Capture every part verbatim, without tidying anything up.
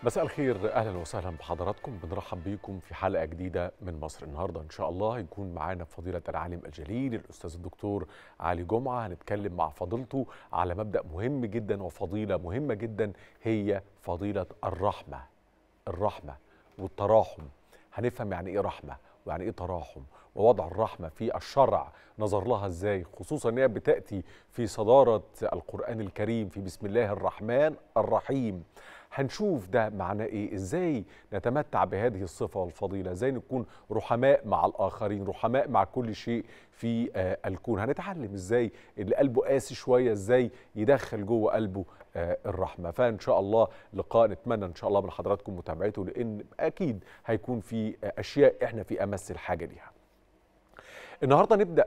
مساء الخير، اهلا وسهلا بحضراتكم. بنرحب بيكم في حلقه جديده من مصر. النهارده ان شاء الله هيكون معانا فضيله العالم الجليل الاستاذ الدكتور علي جمعه. هنتكلم مع فضيلته على مبدا مهم جدا وفضيله مهمه جدا، هي فضيله الرحمه. الرحمه والتراحم. هنفهم يعني ايه رحمه ويعني ايه تراحم، ووضع الرحمه في الشرع نظر لها ازاي، خصوصا ان هي بتاتي في صداره القران الكريم في بسم الله الرحمن الرحيم. هنشوف ده معناه ايه، ازاي نتمتع بهذه الصفه والفضيله، ازاي نكون رحماء مع الاخرين، رحماء مع كل شيء في آه الكون. هنتعلم ازاي اللي قلبه قاسي شويه ازاي يدخل جوه قلبه آه الرحمه. فان شاء الله لقاء نتمنى ان شاء الله من حضراتكم متابعته، لان اكيد هيكون في آه اشياء احنا في امس الحاجه ليها. النهارده نبدا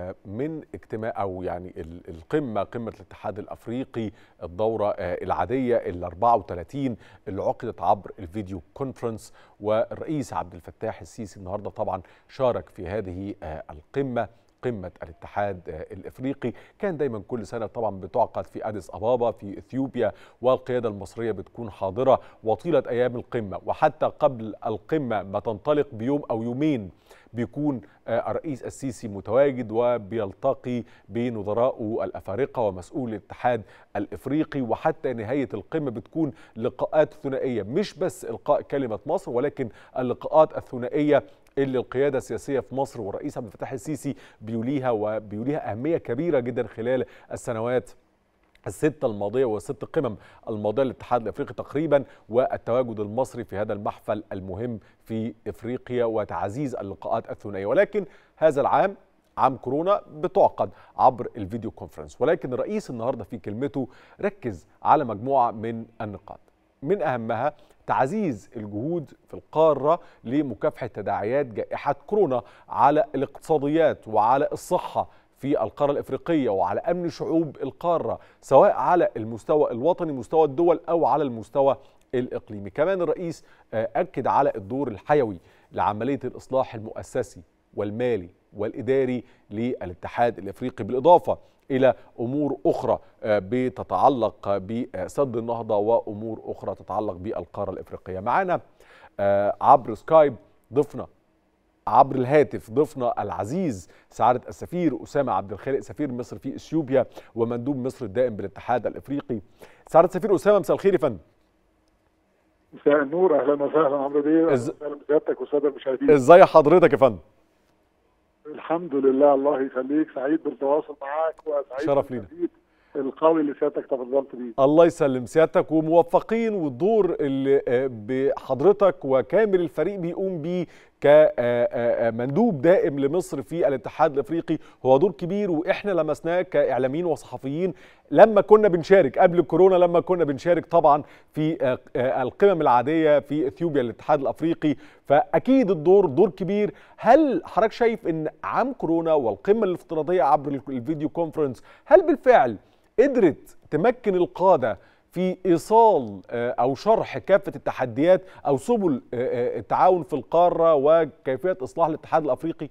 من اجتماع او يعني القمه قمه الاتحاد الافريقي، الدوره العاديه ال أربعة وثلاثين اللي عقدت عبر الفيديو كونفرنس، والرئيس عبد الفتاح السيسي النهارده طبعا شارك في هذه القمه، قمة الاتحاد الافريقي. كان دايما كل سنة طبعا بتعقد في اديس ابابا في اثيوبيا، والقيادة المصرية بتكون حاضرة وطيلة ايام القمة، وحتى قبل القمة ما تنطلق بيوم او يومين بيكون الرئيس السيسي متواجد وبيلتقي بنظرائه الافارقه ومسؤول الاتحاد الافريقي، وحتى نهايه القمه بتكون لقاءات ثنائيه، مش بس القاء كلمه مصر ولكن اللقاءات الثنائيه اللي القياده السياسيه في مصر والرئيس عبد الفتاح السيسي بيوليها وبيوليها اهميه كبيره جدا خلال السنوات الستة الماضية والست قمم الماضية للاتحاد الافريقي تقريبا، والتواجد المصري في هذا المحفل المهم في افريقيا وتعزيز اللقاءات الثنائية. ولكن هذا العام عام كورونا بتعقد عبر الفيديو كونفرنس، ولكن الرئيس النهارده في كلمته ركز على مجموعة من النقاط، من اهمها تعزيز الجهود في القارة لمكافحة تداعيات جائحة كورونا على الاقتصاديات وعلى الصحة في القارة الإفريقية وعلى أمن شعوب القارة، سواء على المستوى الوطني مستوى الدول أو على المستوى الإقليمي. كمان الرئيس أكد على الدور الحيوي لعملية الإصلاح المؤسسي والمالي والإداري للاتحاد الإفريقي، بالإضافة إلى أمور أخرى بتتعلق بسد النهضة وأمور أخرى تتعلق بالقارة الإفريقية. معنا عبر سكايب ضيفنا عبر الهاتف ضيفنا العزيز سعادة السفير أسامة عبد الخالق، سفير مصر في اثيوبيا ومندوب مصر الدائم بالاتحاد الافريقي. سعادة السفير أسامة، مساء الخير يا فندم. مساء النور، اهلا وسهلا عمرو بيه، اهلا وسهلا بسيادتك والساده المشاهدين. ازاي حضرتك يا فندم؟ الحمد لله، الله يخليك، سعيد بالتواصل معاك وسعيد شرف لينا القوي اللي سيادتك تفضلت بيه. الله يسلم سيادتك، وموفقين، والدور اللي بحضرتك وكامل الفريق بيقوم بيه كمندوب دائم لمصر في الاتحاد الافريقي هو دور كبير، واحنا لمسناه كاعلاميين وصحفيين لما كنا بنشارك قبل كورونا، لما كنا بنشارك طبعا في القمم العاديه في اثيوبيا للاتحاد الافريقي، فاكيد الدور دور كبير. هل حضرتك شايف ان عام كورونا والقمه الافتراضيه عبر الفيديو كونفرنس هل بالفعل قدرت تمكن القادة في إيصال أو شرح كافة التحديات أو سبل التعاون في القارة وكيفية إصلاح الاتحاد الأفريقي؟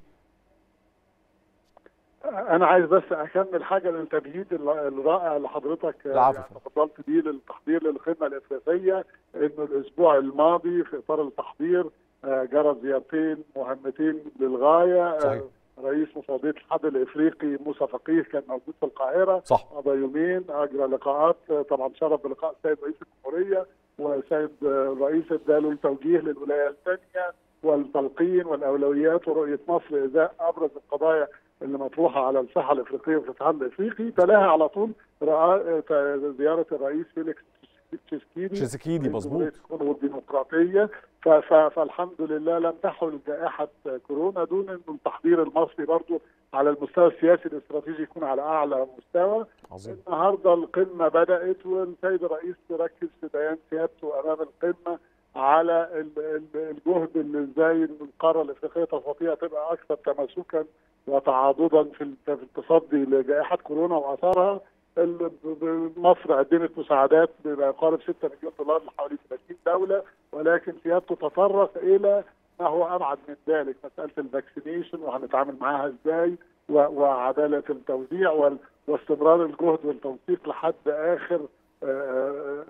أنا عايز بس أكمل حاجة من التمهيد الرائع اللي حضرتك يعني تفضلت بيه للتحضير للقمة الإفريقية، إنه الأسبوع الماضي في إطار التحضير جرت زيارتين مهمتين للغاية. صحيح. رئيس مفوضية الاتحاد الافريقي موسى فقيه كان موجود في القاهره، صح. قضى يومين اجرى لقاءات، طبعا شرف بلقاء السيد رئيس الجمهوريه، والسيد الرئيس اداله التوجيه للولايه الثانيه والتلقين والاولويات ورؤيه مصر ازاء ابرز القضايا اللي مطروحه على الساحه الافريقيه في الاتحاد الافريقي. تلاها على طول زياره الرئيس فيليكس تشيسكيدي تشيسكيدي مظبوط والديمقراطيه. فالحمد لله لم تحل جائحه كورونا دون ان التحضير المصري برضه على المستوى السياسي الاستراتيجي يكون على اعلى مستوى. عظيم. النهارده القمه بدات، والسيد الرئيس ركز في بيان سيادته امام القمه على الجهد اللي ازاي القاره الافريقيه تستطيع تبقى اكثر تماسكا وتعاضدا في التصدي لجائحه كورونا واثارها. مصر قدمت مساعدات بما يقارب ستة مليون دولار لحوالي ثلاثين دوله، ولكن سيادته تطرق الى ما هو ابعد من ذلك، مساله الفاكسينيشن وهنتعامل معاها ازاي، وعداله التوزيع واستمرار الجهد والتنسيق لحد اخر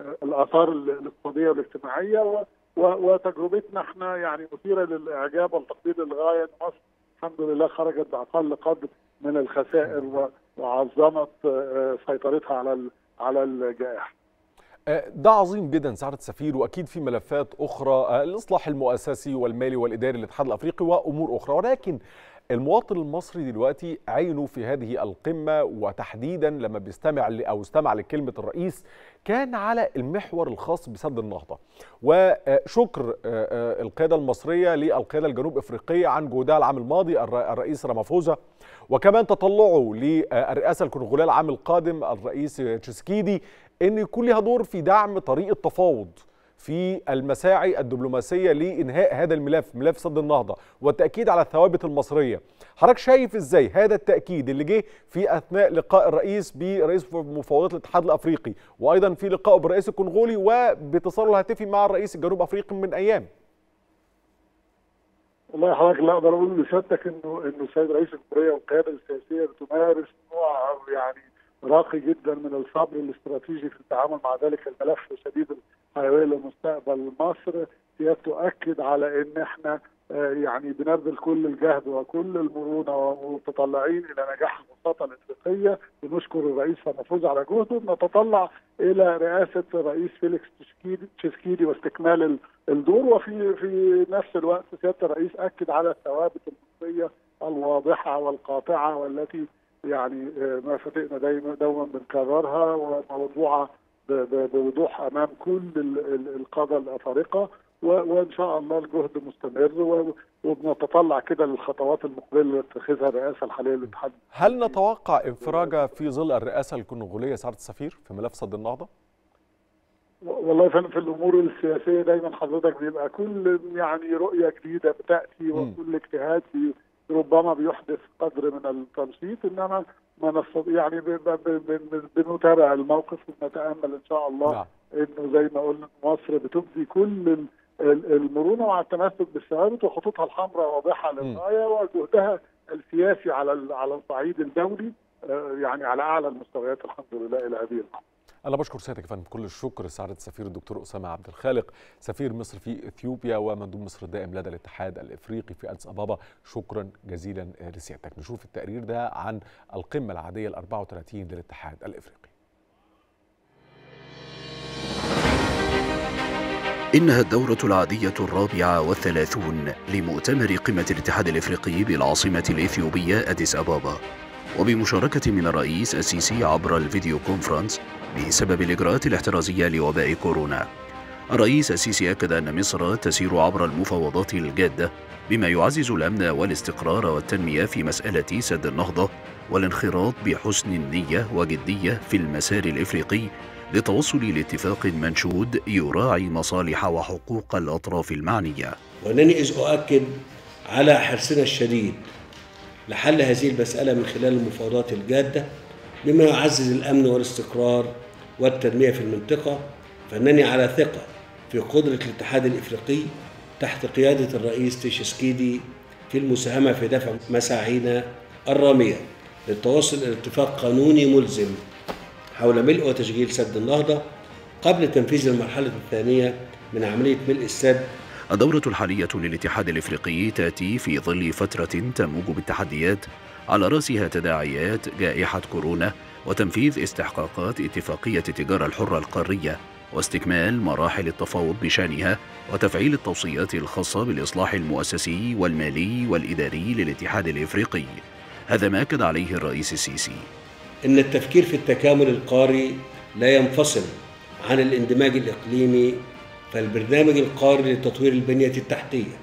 الاثار الاقتصاديه والاجتماعيه، وتجربتنا احنا يعني مثيره للاعجاب والتقدير للغايه. مصر الحمد لله خرجت باقل قدر من الخسائر وعظمت سيطرتها على على الجائحه. ده عظيم جدا سعادة السفير، واكيد في ملفات اخرى، الاصلاح المؤسسي والمالي والاداري للاتحاد الافريقي وامور اخرى، ولكن المواطن المصري دلوقتي عينه في هذه القمة، وتحديدا لما بيستمع أو استمع لكلمة الرئيس كان على المحور الخاص بسد النهضة، وشكر القيادة المصرية للقيادة الجنوب إفريقية عن جهودها العام الماضي الرئيس رامافوزا، وكمان تطلعه للرئاسة الكونغولية العام القادم الرئيس تشيسكيدي أن يكون لها دور في دعم طريق التفاوض في المساعي الدبلوماسية لإنهاء هذا الملف، ملف سد النهضة، والتأكيد على الثوابت المصرية. حضرتك شايف إزاي هذا التأكيد اللي جه في أثناء لقاء الرئيس برئيس مفوضية الاتحاد الأفريقي، وأيضا في لقائه بالرئيس الكونغولي وباتصاله الهاتفي مع الرئيس الجنوب أفريقي من أيام؟ والله حضرتك لا أقدر أقول لسيادتك إنه إنه السيد رئيس الجمهورية والقيادة السياسية بتمارس نوع يعني راقي جدا من الصبر الاستراتيجي في التعامل مع ذلك الملف شديد الحيويه لمستقبل مصر. سيادته اكد على ان احنا يعني بنبذل كل الجهد وكل المرونه ومتطلعين الى نجاح الوساطه الافريقيه. بنشكر الرئيس رامافوزا على جهده. نتطلع الى رئاسه الرئيس فيليكس تشيسكيدي واستكمال الدور، وفي في نفس الوقت سياده الرئيس اكد على الثوابت المصريه الواضحه والقاطعه والتي يعني ما فتئنا دايما دوما بنكررها وموضوعه بوضوح امام كل القاده الافارقه، وان شاء الله الجهد مستمر وبنتطلع كده للخطوات المقبله اللي تتخذها الرئاسه الحاليه للاتحاد. هل نتوقع انفراجه في ظل الرئاسه الكونغوليه سعاده السفير في ملف سد النهضه؟ والله في الامور السياسيه دايما حضرتك بيبقى كل يعني رؤيه جديده بتاتي وكل اجتهاد ربما بيحدث قدر من التنشيط، انما ما نستطيع يعني بنتابع الموقف ونتامل ان شاء الله نعم. انه زي ما قلنا مصر بتبدي كل المرونه مع التمسك بالثوابت وخطوطها الحمراء واضحه للغايه، وجهدها السياسي على على الصعيد الدولي يعني على اعلى المستويات الحمد لله الى هذه اللحظه. أنا بشكر سيادتك يا فندم كل الشكر سعادة السفير الدكتور أسامة عبد الخالق سفير مصر في إثيوبيا ومندوب مصر الدائم لدى الاتحاد الإفريقي في أديس أبابا، شكرا جزيلا لسيادتك. نشوف التقرير ده عن القمة العادية ال أربعة وثلاثين للاتحاد الإفريقي. إنها الدورة العادية الرابعة والثلاثون لمؤتمر قمة الاتحاد الإفريقي بالعاصمة الإثيوبية أديس أبابا، وبمشاركة من الرئيس السيسي عبر الفيديو كونفرنس بسبب الإجراءات الاحترازية لوباء كورونا. الرئيس السيسي أكد أن مصر تسير عبر المفاوضات الجادة بما يعزز الأمن والاستقرار والتنمية في مسألة سد النهضة، والانخراط بحسن النية وجدية في المسار الإفريقي للتوصل لاتفاق منشود يراعي مصالح وحقوق الأطراف المعنية. وأنني إذ أؤكد على حرصنا الشديد لحل هذه المسألة من خلال المفاوضات الجادة بما يعزز الأمن والاستقرار والتنمية في المنطقة، فإنني على ثقة في قدرة الاتحاد الإفريقي تحت قيادة الرئيس تشيسكيدي في المساهمة في دفع مساعينا الرامية للتوصل إلى اتفاق قانوني ملزم حول ملء وتشغيل سد النهضة قبل تنفيذ المرحلة الثانية من عملية ملء السد. الدورة الحالية للاتحاد الإفريقي تأتي في ظل فترة تموج بالتحديات على رأسها تداعيات جائحة كورونا وتنفيذ استحقاقات اتفاقية التجارة الحرة القارية واستكمال مراحل التفاوض بشأنها وتفعيل التوصيات الخاصة بالإصلاح المؤسسي والمالي والإداري للاتحاد الإفريقي. هذا ما أكد عليه الرئيس السيسي. إن التفكير في التكامل القاري لا ينفصل عن الاندماج الإقليمي، فالبرنامج القاري لتطوير البنية التحتية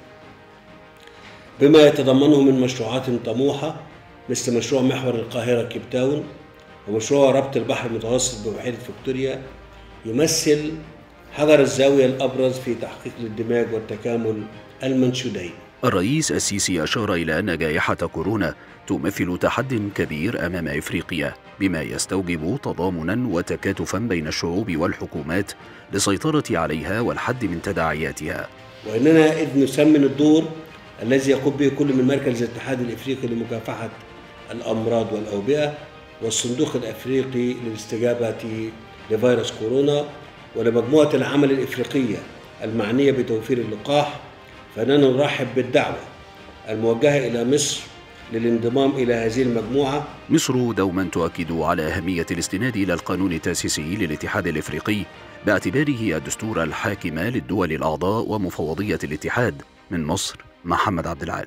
بما يتضمنه من مشروعات طموحة مثل مشروع محور القاهرة كيب تاون ومشروع ربط البحر المتوسط ببحيرة فيكتوريا يمثل حجر الزاوية الأبرز في تحقيق الاندماج والتكامل المنشودين. الرئيس السيسي أشار إلى أن جائحة كورونا تمثل تحد كبير أمام إفريقيا بما يستوجب تضامنا وتكاتفا بين الشعوب والحكومات للسيطرة عليها والحد من تداعياتها. وإننا إذ نسمن الدور الذي يقوم به كل من مركز الاتحاد الإفريقي لمكافحة الأمراض والأوبئة والصندوق الأفريقي للاستجابة لفيروس كورونا ولمجموعة العمل الإفريقية المعنية بتوفير اللقاح، فإننا نرحب بالدعوة الموجهة إلى مصر للانضمام إلى هذه المجموعة. مصر دوما تؤكد على أهمية الاستناد إلى القانون التأسيسي للاتحاد الإفريقي باعتباره الدستور الحاكم للدول الأعضاء ومفوضية الاتحاد. من مصر محمد عبد العال.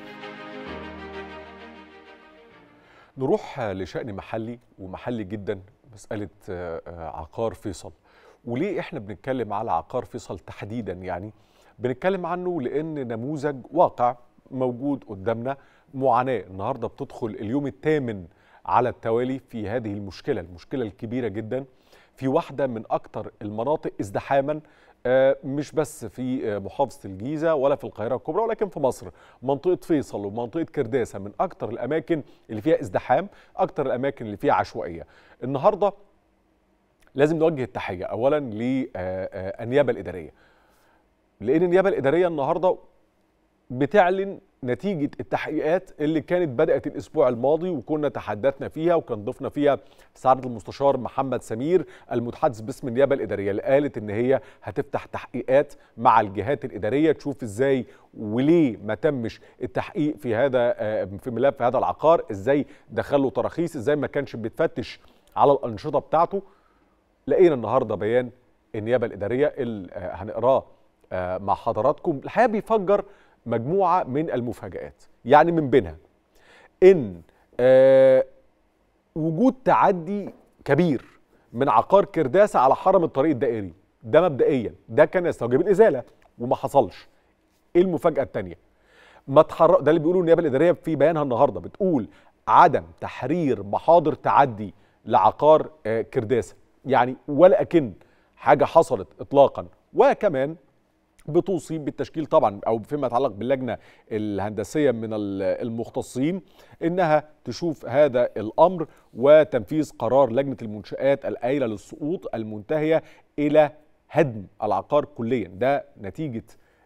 نروح لشأن محلي ومحلي جدا، مسألة عقار فيصل. وليه احنا بنتكلم على عقار فيصل تحديدا؟ يعني بنتكلم عنه لأن نموذج واقع موجود قدامنا، معاناة النهاردة بتدخل اليوم الثامن على التوالي في هذه المشكلة المشكلة الكبيرة جدا في واحدة من أكثر المناطق ازدحاما، مش بس في محافظة الجيزة ولا في القاهرة الكبرى ولكن في مصر. منطقة فيصل ومنطقة كرداسة من أكثر الأماكن اللي فيها ازدحام، أكثر الأماكن اللي فيها عشوائية. النهاردة لازم نوجه التحية أولا للنيابة الإدارية، لأن النيابة الإدارية النهاردة بتعلن نتيجة التحقيقات اللي كانت بدأت الأسبوع الماضي وكنا تحدثنا فيها، وكان ضيفنا فيها سعادة المستشار محمد سمير المتحدث باسم النيابة الإدارية، اللي قالت إن هي هتفتح تحقيقات مع الجهات الإدارية تشوف إزاي وليه ما تمش التحقيق في هذا في ملف هذا العقار، إزاي دخله تراخيص، إزاي ما كانش بيتفتش على الأنشطة بتاعته. لقينا النهارده بيان النيابة الإدارية اللي هنقراه مع حضراتكم، الحقيقة بيفجر مجموعة من المفاجآت. يعني من بينها إن آه وجود تعدي كبير من عقار كرداسة على حرم الطريق الدائري، ده مبدئيا ده كان يستوجب الإزالة وما حصلش. إيه المفاجأة الثانية؟ ما تحرك، ده اللي بيقوله النيابة الإدارية في بيانها النهارده، بتقول عدم تحرير محاضر تعدي لعقار آه كرداسة، يعني ولا أكن حاجة حصلت إطلاقا. وكمان بتوصي بالتشكيل طبعا او فيما يتعلق باللجنه الهندسيه من المختصين انها تشوف هذا الامر وتنفيذ قرار لجنه المنشآت القايله للسقوط المنتهيه الى هدم العقار كليا. ده نتيجه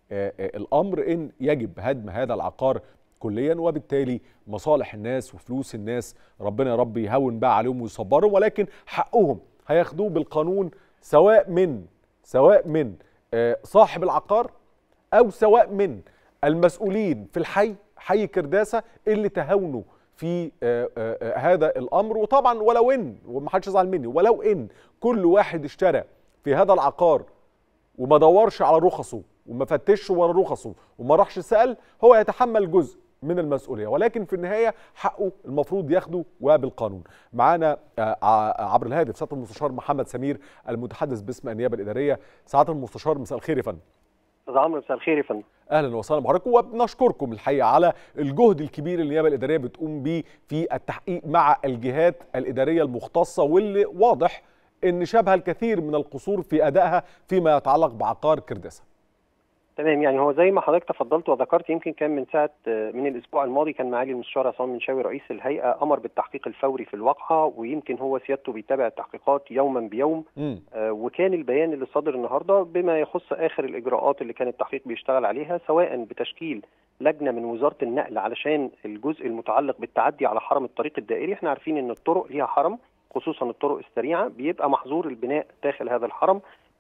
الامر ان يجب هدم هذا العقار كليا، وبالتالي مصالح الناس وفلوس الناس ربنا يا رب يهون بقى عليهم ويصبرهم، ولكن حقهم هياخدوه بالقانون، سواء من سواء من صاحب العقار أو سواء من المسؤولين في الحي حي كرداسة اللي تهاونوا في هذا الأمر. وطبعا ولو إن، ومحدش يزعل مني، ولو إن كل واحد اشترى في هذا العقار وما دورش على رخصه وما فتش ورا رخصه وما راحش سأل، هو يتحمل جزء من المسؤولية، ولكن في النهاية حقه المفروض ياخده وبالقانون. معانا عبر الهاتف سعادة المستشار محمد سمير المتحدث باسم النيابة الإدارية. سعادة المستشار مساء الخير يا فندم. استاذ عمرو مساء الخير يا فندم. اهلا وسهلا بحضراتكم، وبنشكركم الحقيقة على الجهد الكبير اللي النيابة الإدارية بتقوم بيه في التحقيق مع الجهات الإدارية المختصة، واللي واضح ان شبه الكثير من القصور في أدائها فيما يتعلق بعقار كرداسة. تمام، يعني هو زي ما حضرتك تفضلت وذكرت، يمكن كان من ساعه من الاسبوع الماضي كان معالي المستشار عصام منشاوي رئيس الهيئه امر بالتحقيق الفوري في الواقعه، ويمكن هو سيادته بيتابع التحقيقات يوما بيوم. آه وكان البيان اللي صادر النهارده بما يخص اخر الاجراءات اللي كان التحقيق بيشتغل عليها، سواء بتشكيل لجنه من وزاره النقل علشان الجزء المتعلق بالتعدي على حرم الطريق الدائري. احنا عارفين ان الطرق ليها حرم، خصوصا الطرق السريعه بيبقى محظور البناء داخل هذا الحرم،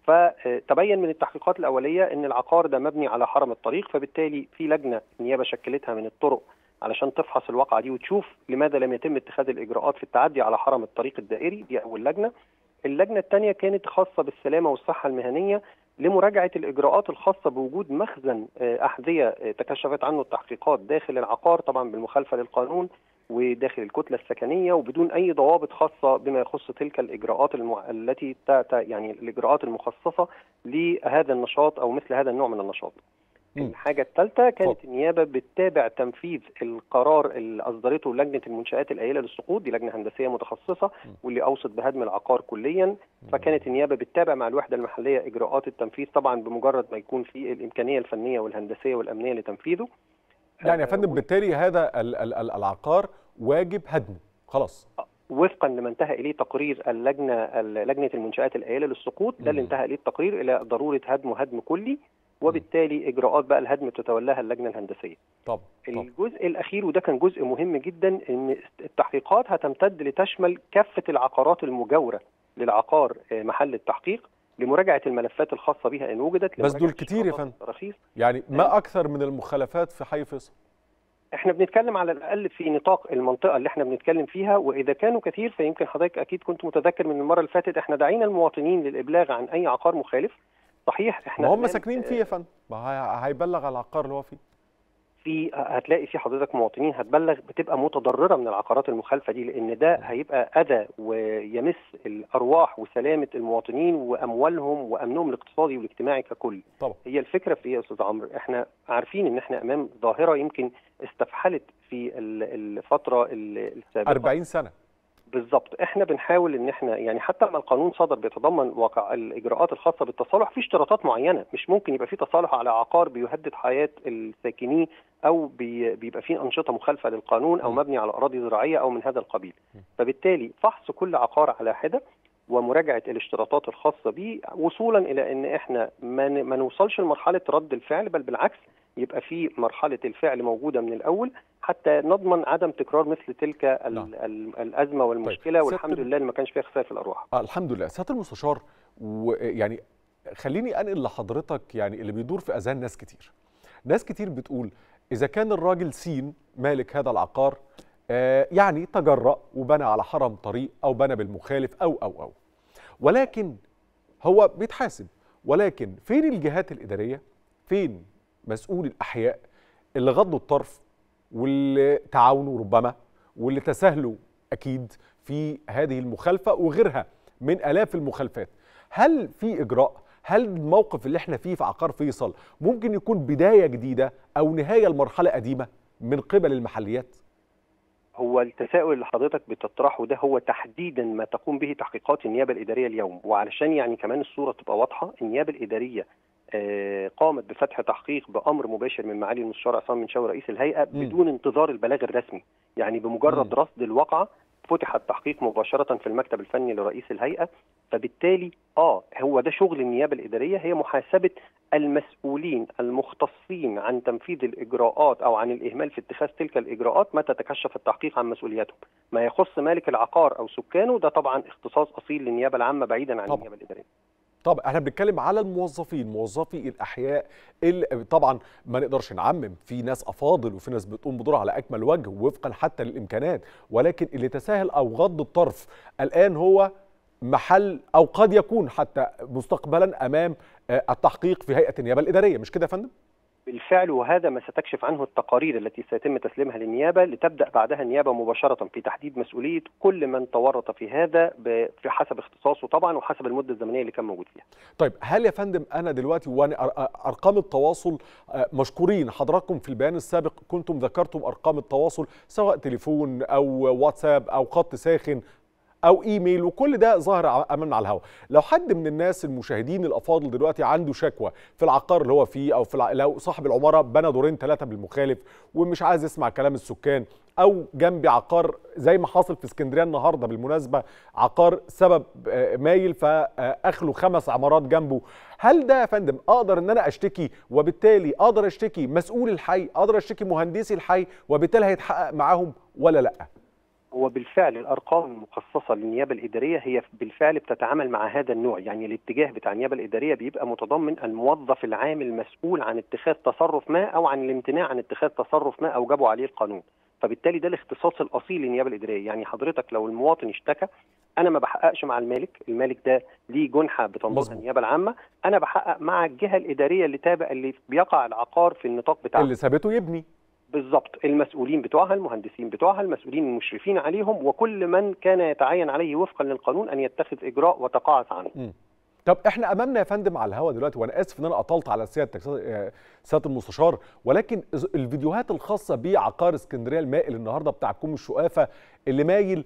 فتبين من التحقيقات الأولية أن العقار ده مبني على حرم الطريق، فبالتالي في لجنة النيابة شكلتها من الطرق علشان تفحص الواقعة دي وتشوف لماذا لم يتم اتخاذ الإجراءات في التعدي على حرم الطريق الدائري. دي أول لجنة. اللجنة الثانية كانت خاصة بالسلامة والصحة المهنية لمراجعة الإجراءات الخاصة بوجود مخزن أحذية تكشفت عنه التحقيقات داخل العقار، طبعا بالمخالفة للقانون وداخل الكتلة السكنية وبدون أي ضوابط خاصة بما يخص تلك الإجراءات المع... التي تأتى يعني الإجراءات المخصصة لهذا النشاط أو مثل هذا النوع من النشاط. م. الحاجة الثالثة كانت النيابة بتتابع تنفيذ القرار اللي أصدرته لجنة المنشآت القايلة للسقوط، دي لجنة هندسية متخصصة م. واللي أوصت بهدم العقار كليا. م. فكانت النيابة بتتابع مع الوحدة المحلية إجراءات التنفيذ، طبعا بمجرد ما يكون في الإمكانية الفنية والهندسية والأمنية لتنفيذه. يعني يا فندم بالتالي هذا العقار واجب هدمه خلاص وفقا لما انتهى اليه تقرير اللجنه لجنه المنشآت القايله للسقوط، ده اللي انتهى اليه التقرير الى ضروره هدمه هدم كلي، وبالتالي اجراءات بقى الهدم تتولاها اللجنه الهندسيه. طب الجزء الاخير وده كان جزء مهم جدا، ان التحقيقات هتمتد لتشمل كافه العقارات المجاوره للعقار محل التحقيق، لمراجعه الملفات الخاصه بها ان وجدت. بس دول كتير يا فندم، يعني ما اكثر من المخالفات في حي فيصل؟ احنا بنتكلم على الاقل في نطاق المنطقه اللي احنا بنتكلم فيها، واذا كانوا كتير فيمكن حضرتك اكيد كنت متذكر من المره اللي فاتت احنا دعينا المواطنين للابلاغ عن اي عقار مخالف. صحيح احنا ما هم ساكنين فيه يا فندم، ما هيبلغ على العقار اللي هو فيه. في هتلاقي في حضرتك مواطنين هتبلغ بتبقى متضرره من العقارات المخالفه دي، لان ده هيبقى اذى ويمس الارواح وسلامه المواطنين واموالهم وامنهم الاقتصادي والاجتماعي ككل. طبعا. هي الفكره في ايه يا استاذ عمرو؟ احنا عارفين ان احنا امام ظاهره يمكن استفحلت في الفتره السابقه أربعين سنة بالظبط. احنا بنحاول ان احنا يعني حتى لما القانون صدر بيتضمن واقع الاجراءات الخاصه بالتصالح في اشتراطات معينه، مش ممكن يبقى في تصالح على عقار بيهدد حياه الساكنين او بي بيبقى فيه انشطه مخالفه للقانون او مبني على اراضي زراعيه او من هذا القبيل. فبالتالي فحص كل عقار على حده ومراجعه الاشتراطات الخاصه به وصولا الى ان احنا ما نوصلش لمرحله رد الفعل، بل بالعكس يبقى في مرحله الفعل موجوده من الاول حتى نضمن عدم تكرار مثل تلك ال ال الازمه والمشكله. طيب. والحمد لله اللي ما كانش فيها خسائر في الارواح. آه الحمد لله. سياده المستشار، ويعني خليني انقل لحضرتك يعني اللي بيدور في اذهان ناس كتير. ناس كتير بتقول اذا كان الراجل سين مالك هذا العقار آه يعني تجرأ وبنى على حرم طريق او بنى بالمخالف او او او ولكن هو بيتحاسب، ولكن فين الجهات الاداريه؟ فين مسؤول الاحياء اللي غضوا الطرف واللي تعاونوا ربما واللي تساهلوا اكيد في هذه المخالفه وغيرها من الاف المخالفات؟ هل في اجراء؟ هل الموقف اللي احنا فيه في عقار فيصل ممكن يكون بدايه جديده او نهايه لمرحله قديمه من قبل المحليات؟ هو التساؤل اللي حضرتك بتطرحه ده هو تحديدا ما تقوم به تحقيقات النيابه الاداريه اليوم، وعلشان يعني كمان الصوره تبقى واضحه، النيابه الاداريه قامت بفتح تحقيق بأمر مباشر من معالي المستشار عصام منشاوي رئيس الهيئة بدون انتظار البلاغ الرسمي. يعني بمجرد م. رصد الواقعة فتح التحقيق مباشرة في المكتب الفني لرئيس الهيئة. فبالتالي اه هو ده شغل النيابة الإدارية، هي محاسبة المسؤولين المختصين عن تنفيذ الإجراءات أو عن الإهمال في اتخاذ تلك الإجراءات متى تكشف التحقيق عن مسؤولياتهم. ما يخص مالك العقار أو سكانه ده طبعا اختصاص أصيل للنيابة العامة بعيدا عن طبعا. النيابة الإدارية. طب احنا بنتكلم على الموظفين، موظفي الاحياء اللي طبعا ما نقدرش نعمم، في ناس افاضل وفي ناس بتقوم بدورها على اكمل وجه وفقا حتى للامكانات، ولكن اللي تساهل او غض الطرف الان هو محل او قد يكون حتى مستقبلا امام التحقيق في هيئه النيابه الاداريه، مش كده يا فندم؟ بالفعل، وهذا ما ستكشف عنه التقارير التي سيتم تسليمها للنيابه، لتبدا بعدها النيابه مباشره في تحديد مسؤوليه كل من تورط في هذا في حسب اختصاصه طبعا وحسب المده الزمنيه اللي كان موجود فيها. طيب هل يا فندم انا دلوقتي وانا ارقام التواصل مشكورين، حضراتكم في البيان السابق كنتم ذكرتم ارقام التواصل سواء تليفون او واتساب او خط ساخن او ايميل، وكل ده ظاهر امامنا على الهواء. لو حد من الناس المشاهدين الافاضل دلوقتي عنده شكوى في العقار اللي هو فيه او في الع... لو صاحب العماره بنى دورين ثلاثه بالمخالف ومش عايز يسمع كلام السكان، او جنبي عقار زي ما حاصل في اسكندريه النهارده بالمناسبه، عقار سبب مايل فاخلوا خمس عمارات جنبه، هل ده يا فندم اقدر ان انا اشتكي وبالتالي اقدر اشتكي مسؤول الحي، اقدر اشتكي مهندسي الحي وبالتالي هيتحقق معاهم ولا لا؟ هو بالفعل الارقام المخصصه للنيابه الاداريه هي بالفعل بتتعامل مع هذا النوع، يعني الاتجاه بتاع النيابه الاداريه بيبقى متضمن الموظف العام المسؤول عن اتخاذ تصرف ما او عن الامتناع عن اتخاذ تصرف ما اوجبه عليه القانون. فبالتالي ده الاختصاص الاصيل للنيابه الاداريه، يعني حضرتك لو المواطن اشتكى انا ما بحققش مع المالك، المالك ده ليه جنحه بتنظمها النيابه العامه، انا بحقق مع الجهه الاداريه اللي تابع اللي بيقع العقار في النطاق بتاعه اللي ثابته يبني بالظبط، المسؤولين بتوعها، المهندسين بتوعها، المسؤولين المشرفين عليهم، وكل من كان يتعين عليه وفقا للقانون ان يتخذ اجراء وتقاعس عنه. م. طب احنا امامنا يا فندم على الهواء دلوقتي، وانا اسف ان انا اطلت على سيادتك سياده المستشار، ولكن الفيديوهات الخاصه بعقار اسكندريه المائل النهارده بتاع كوم الشقافه اللي مايل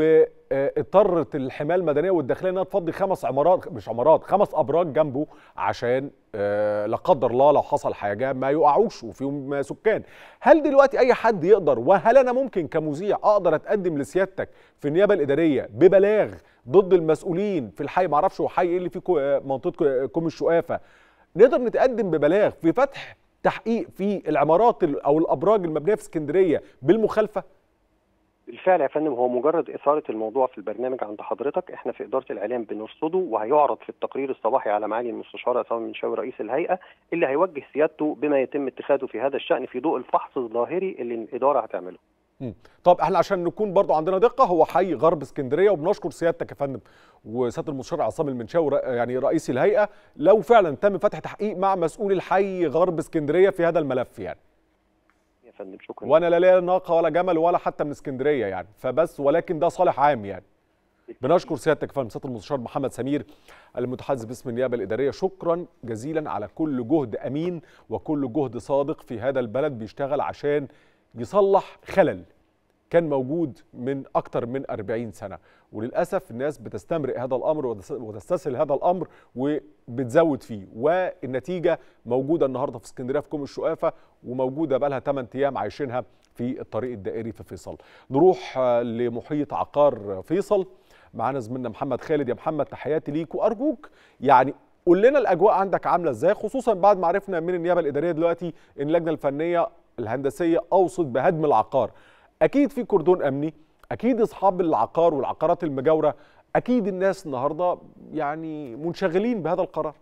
واضطرت الحمايه المدنيه والداخليه انها تفضي خمس عمارات مش عمارات خمس ابراج جنبه عشان لا قدر الله لو حصل حاجه ما يقعوش وفيهم سكان. هل دلوقتي اي حد يقدر، وهل انا ممكن كمذيع اقدر اتقدم لسيادتك في النيابه الاداريه ببلاغ ضد المسؤولين في الحي، ما اعرفش هو حي ايه اللي فيه منطقه كوم الشقافه، نقدر نتقدم ببلاغ في فتح تحقيق في العمارات او الابراج المبنيه في اسكندريه بالمخالفه؟ بالفعل يا فندم، هو مجرد إثارة الموضوع في البرنامج عند حضرتك، احنا في إدارة الإعلام بنرصده وهيعرض في التقرير الصباحي على معالي المستشار عصام المنشاوي رئيس الهيئة، اللي هيوجه سيادته بما يتم اتخاذه في هذا الشأن في ضوء الفحص الظاهري اللي الإدارة هتعمله. مم. طب احنا عشان نكون برضو عندنا دقه، هو حي غرب اسكندريه، وبنشكر سيادتك يا فندم وسياده المستشار عصام المنشاوي يعني رئيس الهيئه لو فعلا تم فتح تحقيق مع مسؤول الحي غرب اسكندريه في هذا الملف يعني. يا فندم شكرا. وانا لا ليا ناقه ولا جمل ولا حتى من اسكندريه يعني، فبس ولكن ده صالح عام يعني. بنشكر سيادتك يا فندم سياده المستشار محمد سمير المتحدث باسم النيابه الاداريه، شكرا جزيلا على كل جهد امين وكل جهد صادق في هذا البلد بيشتغل عشان يصلح خلل كان موجود من أكتر من أربعين سنة، وللأسف الناس بتستمرئ هذا الأمر وتستسهل هذا الأمر وبتزود فيه، والنتيجة موجودة النهاردة في اسكندرية في كوم الشقافة، وموجودة بقى لها ثمانية أيام عايشينها في الطريق الدائري في فيصل. نروح لمحيط عقار فيصل، معانا زميلنا محمد خالد. يا محمد تحياتي ليك، وأرجوك يعني قول لنا الأجواء عندك عاملة إزاي، خصوصا بعد ما عرفنا من النيابة الإدارية دلوقتي إن اللجنة الفنية الهندسية أوصت بهدم العقار. أكيد في كردون أمني، أكيد أصحاب العقار والعقارات المجاورة، أكيد الناس النهاردة يعني منشغلين بهذا القرار.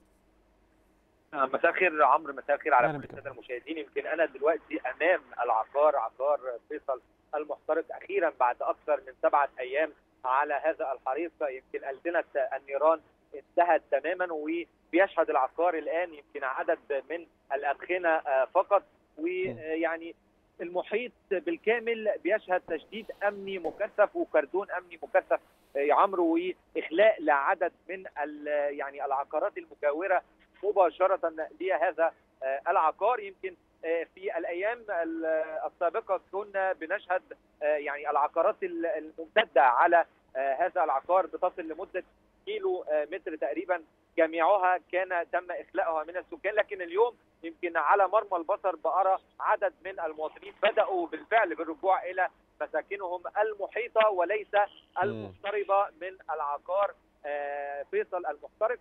مساء الخير عمرو، مساء الخير على كل السادة المشاهدين. يمكن أنا دلوقتي أمام العقار، عقار فيصل المحترق، أخيرا بعد أكثر من سبعة أيام على هذا الحريق. يمكن ألسنة النيران انتهت تماما، وبيشهد العقار الآن يمكن عدد من الأدخنة فقط، ويعني المحيط بالكامل بيشهد تشديد امني مكثف وكردون امني مكثف يا عمرو، واخلاء لعدد من يعني العقارات المجاوره مباشره لهذا العقار. يمكن في الايام السابقه كنا بنشهد يعني العقارات الممتده على هذا العقار بتصل لمده كيلو متر تقريبا، جميعها كان تم اخلاؤها من السكان، لكن اليوم يمكن على مرمى البصر بأرى عدد من المواطنين بدأوا بالفعل بالرجوع إلى مساكنهم المحيطة وليس المقتربة من العقار فيصل المحترق،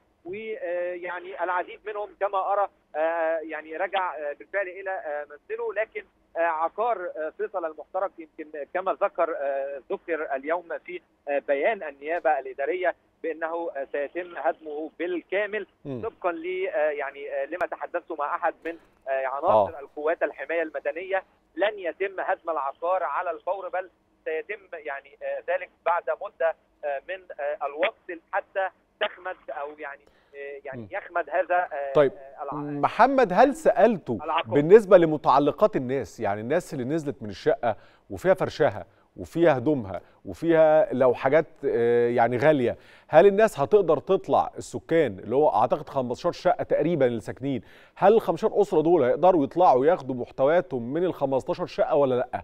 ويعني العديد منهم كما أرى يعني رجع بالفعل إلى منزله. لكن عقار فيصل المحترق يمكن كما ذكر ذكر اليوم في بيان النيابة الإدارية بأنه سيتم هدمه بالكامل طبقا ل يعني لما تحدثت مع أحد من عناصر القوات الحماية المدنية. لن يتم هدم العقار على الفور، بل سيتم يعني ذلك بعد مدة من الوقت حتى تخمد أو يعني يعني يخمد هذا. طيب محمد، هل سألته بالنسبة لمتعلقات الناس، يعني الناس اللي نزلت من الشقة وفيها فرشها وفيها هدومها وفيها لو حاجات يعني غالية، هل الناس هتقدر تطلع؟ السكان اللي هو اعتقد خمستاشر شقة تقريبا اللي ساكنين، هل ال خمستاشر أسرة دول هيقدروا يطلعوا ياخدوا محتوياتهم من ال خمستاشر شقة ولا لا؟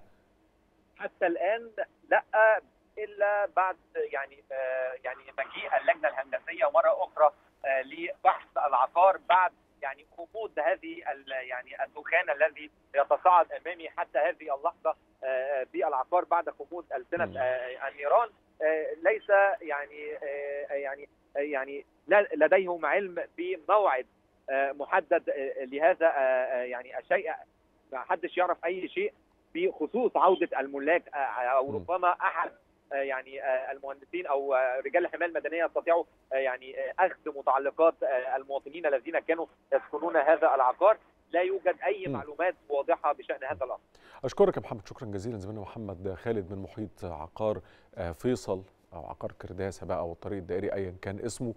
حتى الآن لا، إلا بعد يعني يعني مجيء اللجنة الهندسية مرة أخرى لبحث العقار بعد يعني غموض هذه يعني الدخان الذي يتصاعد امامي حتى هذه اللحظه بالعقار بعد غموض السنه النيران. ليس يعني يعني يعني لديهم علم بموعد محدد لهذا يعني الشيء، ما حدش يعرف اي شيء بخصوص عوده الملاك، او ربما احد يعني المهندسين او رجال الحمايه المدنيه يستطيعوا يعني اخذ متعلقات المواطنين الذين كانوا يسكنون هذا العقار. لا يوجد اي م. معلومات واضحه بشان هذا الامر. اشكرك يا محمد، شكرا جزيلا. زميلنا محمد خالد من محيط عقار فيصل او عقار كرداسه بقى او الطريق الدائري ايا كان اسمه.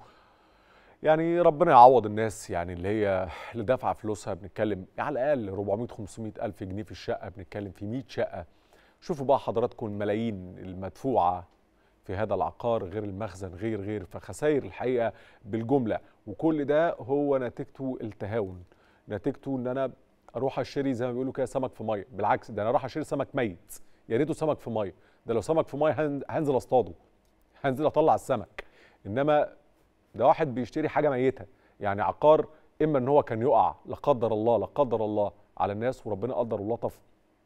يعني ربنا يعوض الناس يعني اللي هي اللي دافعه فلوسها، بنتكلم على الاقل أربعمائة خمسمائة الف جنيه في الشقه، بنتكلم في مائة شقه. شوفوا بقى حضراتكم الملايين المدفوعة في هذا العقار، غير المخزن غير غير فخسائر الحقيقة بالجملة، وكل ده هو نتيجته التهاون، نتيجته ان انا اروح اشتري زي ما بيقولوا كده سمك في ميه. بالعكس، ده انا اروح اشتري سمك ميت، يا ريته سمك في ميه، ده لو سمك في ميه هنزل اصطاده، هنزل اطلع السمك، انما ده واحد بيشتري حاجة ميتة. يعني عقار اما ان هو كان يقع لا قدر الله لا قدر الله على الناس وربنا قدر ولطف،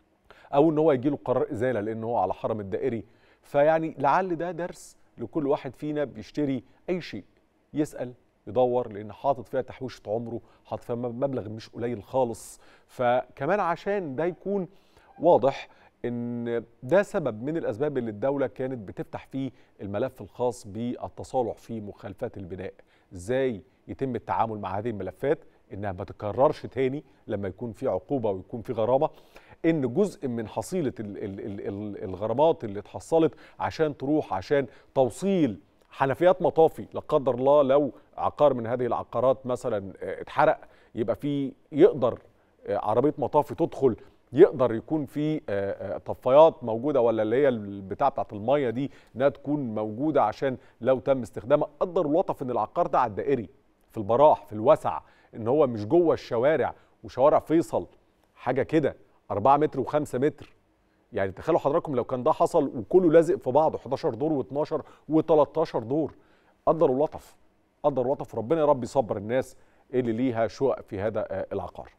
او ان هو يجي له قرار ازاله لان هو على حرم الدائري. فيعني لعل ده درس لكل واحد فينا بيشتري اي شيء، يسال يدور، لان حاطط فيها تحويشه عمره، حاطط فيها مبلغ مش قليل خالص. فكمان عشان ده يكون واضح ان ده سبب من الاسباب اللي الدوله كانت بتفتح فيه الملف الخاص بالتصالح في مخالفات البناء. ازاي يتم التعامل مع هذه الملفات انها ما تكررش تاني لما يكون في عقوبه ويكون في غرامه، ان جزء من حصيله ال ال ال الغرامات اللي اتحصلت عشان تروح عشان توصيل حنفيات مطافي لا قدر الله لو عقار من هذه العقارات مثلا اتحرق، يبقى في يقدر عربيه مطافي تدخل، يقدر يكون في طفايات موجوده ولا اللي هي البتاع بتاعت الميه دي انها تكون موجوده عشان لو تم استخدامها. قدر الوطف ان العقار ده على الدائري في البراح في الوسع، ان هو مش جوه الشوارع وشوارع فيصل حاجه كده أربعة متر وخمسة متر. يعني تخيلوا حضراتكم لو كان ده حصل وكله لازق في بعضه حداشر دور واتناشر وتلتاشر دور. قدر اللطف قدر اللطف ربنا يا رب يصبر الناس اللي ليها شقق في هذا العقار.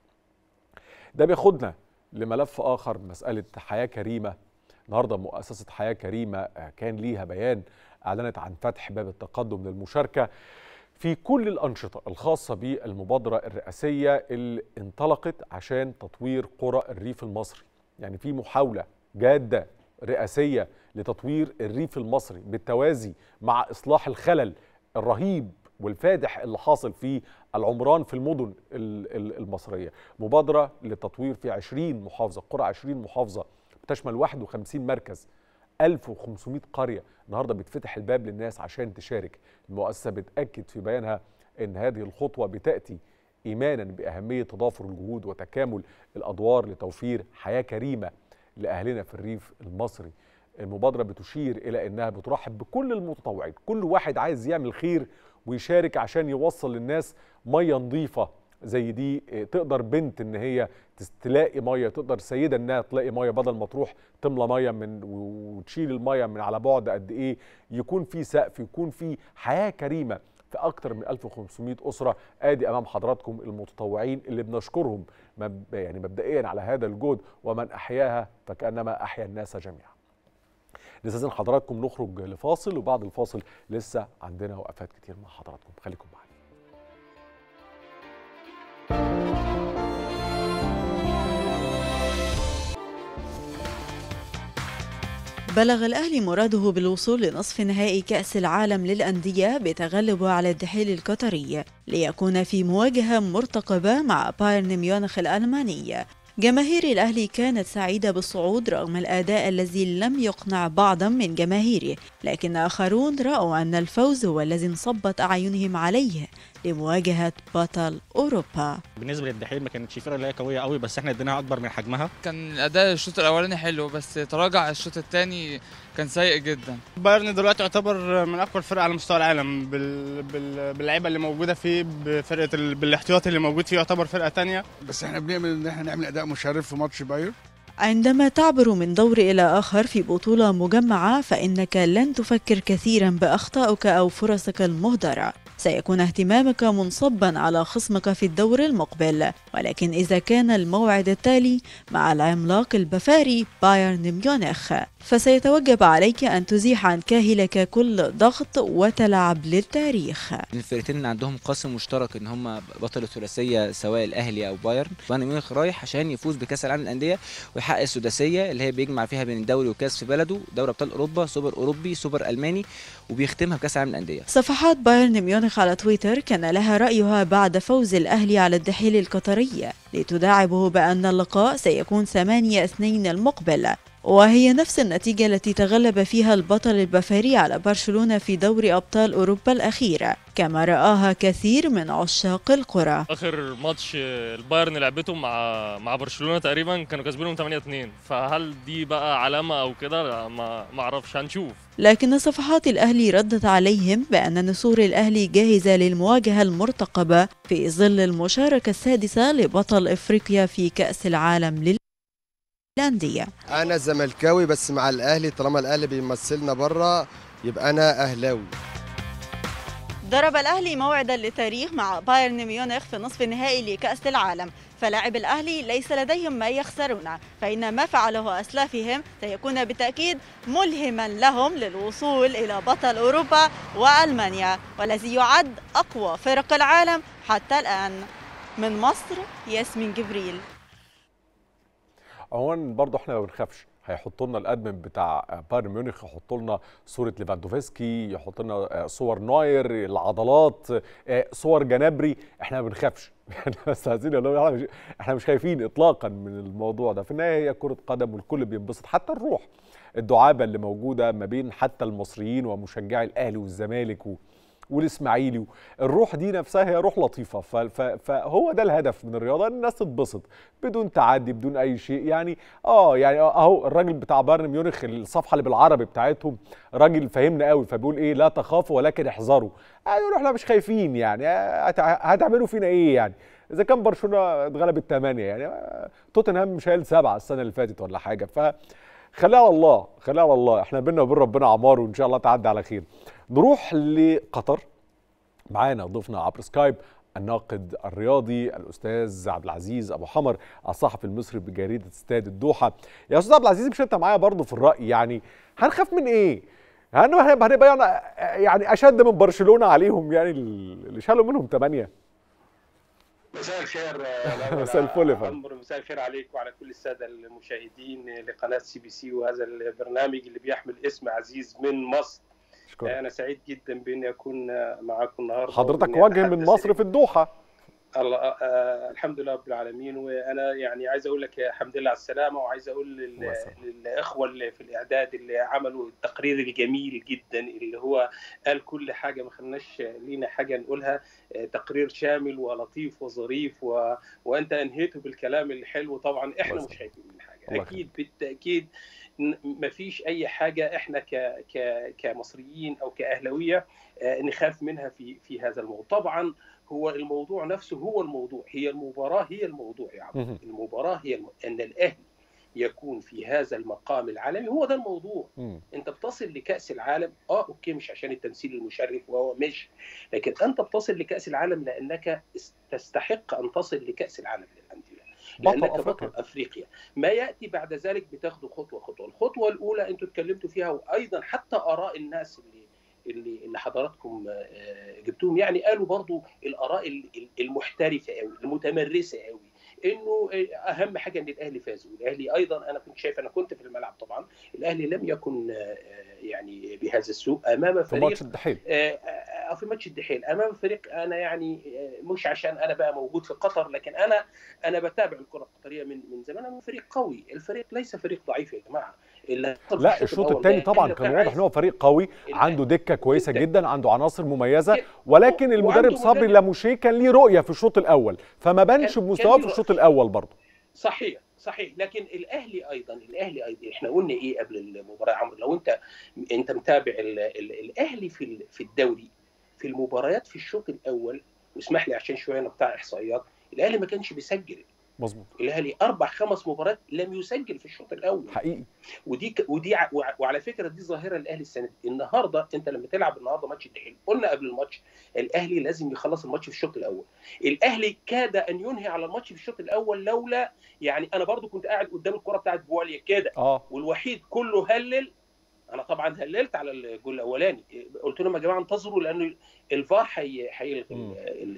ده بياخدنا لملف اخر، مساله حياه كريمه. النهارده مؤسسه حياه كريمه كان ليها بيان اعلنت عن فتح باب التقدم للمشاركه في كل الأنشطة الخاصة بالمبادرة الرئاسية اللي انطلقت عشان تطوير قرى الريف المصري. يعني في محاولة جادة رئاسية لتطوير الريف المصري بالتوازي مع إصلاح الخلل الرهيب والفادح اللي حاصل في العمران في المدن المصرية. مبادرة للتطوير في عشرين محافظة، قرى عشرين محافظة بتشمل واحد وخمسين مركز، ألف وخمسمائة قرية. النهارده بيتفتح الباب للناس عشان تشارك. المؤسسة بتأكد في بيانها أن هذه الخطوة بتأتي إيمانا بأهمية تضافر الجهود وتكامل الأدوار لتوفير حياة كريمة لأهلنا في الريف المصري. المبادرة بتشير إلى أنها بترحب بكل المتطوعين، كل واحد عايز يعمل خير ويشارك عشان يوصل للناس مية نظيفة زي دي. تقدر بنت ان هي تلاقي ميه، تقدر سيده انها تلاقي ميه بدل ما تروح تملى ميه من وتشيل الميه من على بعد قد ايه. يكون في سقف، يكون في حياه كريمه في اكتر من ألف وخمسمائة اسره. ادي امام حضراتكم المتطوعين اللي بنشكرهم مب... يعني مبدئيا على هذا الجهد، ومن احياها فكانما احيا الناس جميعا. نستاذن حضراتكم نخرج لفاصل، وبعد الفاصل لسه عندنا وقفات كتير مع حضراتكم، خليكم معانا. بلغ الأهلي مراده بالوصول لنصف نهائي كأس العالم للأندية بتغلبه على الدحيل القطري ليكون في مواجهة مرتقبة مع بايرن ميونخ الألماني. جماهير الأهلي كانت سعيدة بالصعود رغم الأداء الذي لم يقنع بعضا من جماهيره، لكن آخرون رأوا أن الفوز هو الذي انصبت أعينهم عليه لمواجهة بطل أوروبا. بالنسبة للدحيل ما كانتش فرقة اللي هي قوية قوي، بس احنا اديناها أكبر من حجمها. كان الأداء الشوط الأولاني حلو، بس تراجع الشوط الثاني كان سيء جدا. بايرن دلوقتي يعتبر من أقوى الفرق على مستوى العالم بال... بال... باللعيبة اللي موجودة فيه، بفرقة ال... بالاحتياط اللي موجود فيه، يعتبر فرقة تانية. بس احنا بنعمل ان احنا نعمل أداء مشرف في ماتش بايرن. عندما تعبر من دور إلى آخر في بطولة مجمعة فإنك لن تفكر كثيرا بأخطائك أو فرصك المهدرة، سيكون اهتمامك منصبا على خصمك في الدور المقبل. ولكن إذا كان الموعد التالي مع العملاق البافاري بايرن ميونخ فسيتوجب عليك أن تزيح عن كاهلك كل ضغط وتلعب للتاريخ. الفرقتين عندهم قاسم مشترك ان هم بطل الثلاثيه سواء الاهلي او بايرن. بايرن ميونخ رايح عشان يفوز بكاس العالم للانديه ويحقق السداسيه اللي هي بيجمع فيها بين الدوري والكاس في بلده، دوري ابطال اوروبا، سوبر اوروبي، سوبر الماني، وبيختمها بكاس العالم للانديه. صفحات بايرن ميونخ على تويتر كان لها رايها بعد فوز الاهلي على الدحيل القطري لتداعبه بان اللقاء سيكون ثمانية اثنين المقبل، وهي نفس النتيجة التي تغلب فيها البطل البافاري على برشلونة في دوري أبطال أوروبا الأخيرة، كما رآها كثير من عشاق الكرة. آخر ماتش البايرن لعبته مع مع برشلونة تقريبا كانوا كسبانهم ثمانية اثنين، فهل دي بقى علامة أو كده؟ ما ما أعرفش، هنشوف. لكن صفحات الأهلي ردت عليهم بأن نسور الأهلي جاهزة للمواجهة المرتقبة في ظل المشاركة السادسة لبطل إفريقيا في كأس العالم لل الأندية. أنا زملكاوي بس مع الأهلي، طالما الأهلي بيمثلنا بره يبقى أنا أهلاوي. ضرب الأهلي موعدا للتاريخ مع بايرن ميونخ في نصف النهائي لكأس العالم، فلاعب الأهلي ليس لديهم ما يخسرون، فإن ما فعله أسلافهم سيكون بالتأكيد ملهما لهم للوصول إلى بطل أوروبا وألمانيا، والذي يعد أقوى فرق العالم حتى الآن. من مصر ياسمين جبريل. عموما برضه احنا ما بنخافش، هيحطوا لنا الادمن بتاع بايرن ميونخ، يحطوا لنا صوره ليفاندوفسكي، يحطوا لنا صور نوير، العضلات، صور جنابري. احنا ما بنخافش يعني، بس عايزين نقول احنا مش خايفين اطلاقا من الموضوع ده. في النهايه هي كره قدم والكل بينبسط، حتى الروح الدعابه اللي موجوده ما بين حتى المصريين ومشجعي الاهلي والزمالك و والاسماعيلي، الروح دي نفسها هي روح لطيفه. فهو ده الهدف من الرياضه، ان الناس تتبسط بدون تعدي بدون اي شيء. يعني اه يعني اهو الراجل بتاع بايرن ميونخ الصفحه اللي بالعربي بتاعتهم راجل فاهمنا قوي، فبيقول ايه؟ لا تخافوا ولكن احذروا. يعني احنا مش خايفين، يعني هتعملوا فينا ايه يعني؟ اذا كان برشلونه اتغلب الثمانيه، يعني توتنهام مش هيل سبعه السنه اللي فاتت ولا حاجه. ف خليها على الله، خليها على الله، احنا بينا وبين ربنا عمار، وان شاء الله تعدي على خير. نروح لقطر، معانا ضيفنا عبر سكايب الناقد الرياضي الاستاذ عبد العزيز ابو حمر، الصحفي المصري بجريده استاد الدوحه. يا استاذ عبد العزيز، مش انت معايا برضه في الراي؟ يعني هنخاف من ايه؟ هنبقى يعني اشد من برشلونه عليهم، يعني اللي شالوا منهم ثمانيه. مساء الخير. مساء الفل يا فندم. مساء الخير عليك وعلى كل الساده المشاهدين لقناه سي بي سي وهذا البرنامج اللي بيحمل اسم عزيز من مصر. شكرا. انا سعيد جدا باني اكون معاكم النهارده. حضرتك وجه من مصر في الدوحه. الله آه الحمد لله رب العالمين. وانا يعني عايز اقول لك الحمد لله على السلامه، وعايز اقول للاخوه اللي في الاعداد اللي عملوا التقرير الجميل جدا اللي هو قال كل حاجه، ما خلناش لينا حاجه نقولها. تقرير شامل ولطيف وظريف، و... وانت انهيته بالكلام الحلو. طبعا احنا مش خايفين من حاجه، اكيد بالتاكيد ما فيش اي حاجه احنا ك... ك... كمصريين او كاهلاويه نخاف منها في في هذا الموضوع. طبعا هو الموضوع نفسه هو الموضوع، هي المباراة هي الموضوع يا عبد. المباراة هي الم... أن الأهلي يكون في هذا المقام العالمي، هو ده الموضوع. مم. أنت بتصل لكأس العالم، آه أوكي مش عشان التمثيل المشرف وهو مش، لكن أنت بتصل لكأس العالم لأنك تستحق أن تصل لكأس العالم للأندية، لأنك بطل أفريقيا. أفريقيا. ما يأتي بعد ذلك بتاخده خطوة خطوة. الخطوة الأولى أنتوا اتكلمتوا فيها، وأيضا حتى آراء الناس اللي اللي اللي حضراتكم جبتوهم يعني قالوا برضو الآراء المحترفة قوي المتمرسة قوي، انه اهم حاجه ان الاهلي فاز. والاهلي ايضا انا كنت شايف، انا كنت في الملعب طبعا، الاهلي لم يكن يعني بهذا السوء امام فريق في ماتش الدحيل او في ماتش الدحيل امام فريق. انا يعني مش عشان انا بقى موجود في قطر، لكن انا انا بتابع الكره القطريه من من زمان. انا فريق قوي، الفريق ليس فريق ضعيف يا جماعه. لا الشوط الثاني طبعا كان واضح ان هو فريق قوي، عنده دكه كويسه جدا, جدا، عنده عناصر مميزه، ولكن المدرب صبري لاموشيه كان ليه رؤيه في الشوط الاول، فما بانش بمستواه في الشوط الاول برضه. صحيح صحيح. لكن الاهلي ايضا الاهلي ايضا احنا قلنا ايه قبل المباراه يا عمرو؟ لو انت انت متابع ال ال الاهلي في في الدوري في المباريات في الشوط الاول، واسمح لي عشان شويه انا بتاع احصائيات، الاهلي ما كانش بيسجل. مظبوط. الاهلي اربع خمس مباريات لم يسجل في الشوط الاول حقيقي. ودي ودي وعلى فكره دي ظاهره الاهلي السنه دي. النهارده انت لما تلعب النهارده ماتش الدحيل، قلنا قبل الماتش الاهلي لازم يخلص الماتش في الشوط الاول. الاهلي كاد ان ينهي على الماتش في الشوط الاول، لولا يعني انا برضو كنت قاعد قدام الكره بتاعت بواليا كده اه والوحيد كله هلل. انا طبعا هللت على الجول الاولاني، قلت لهم يا جماعه انتظروا لانه الفار هيلغي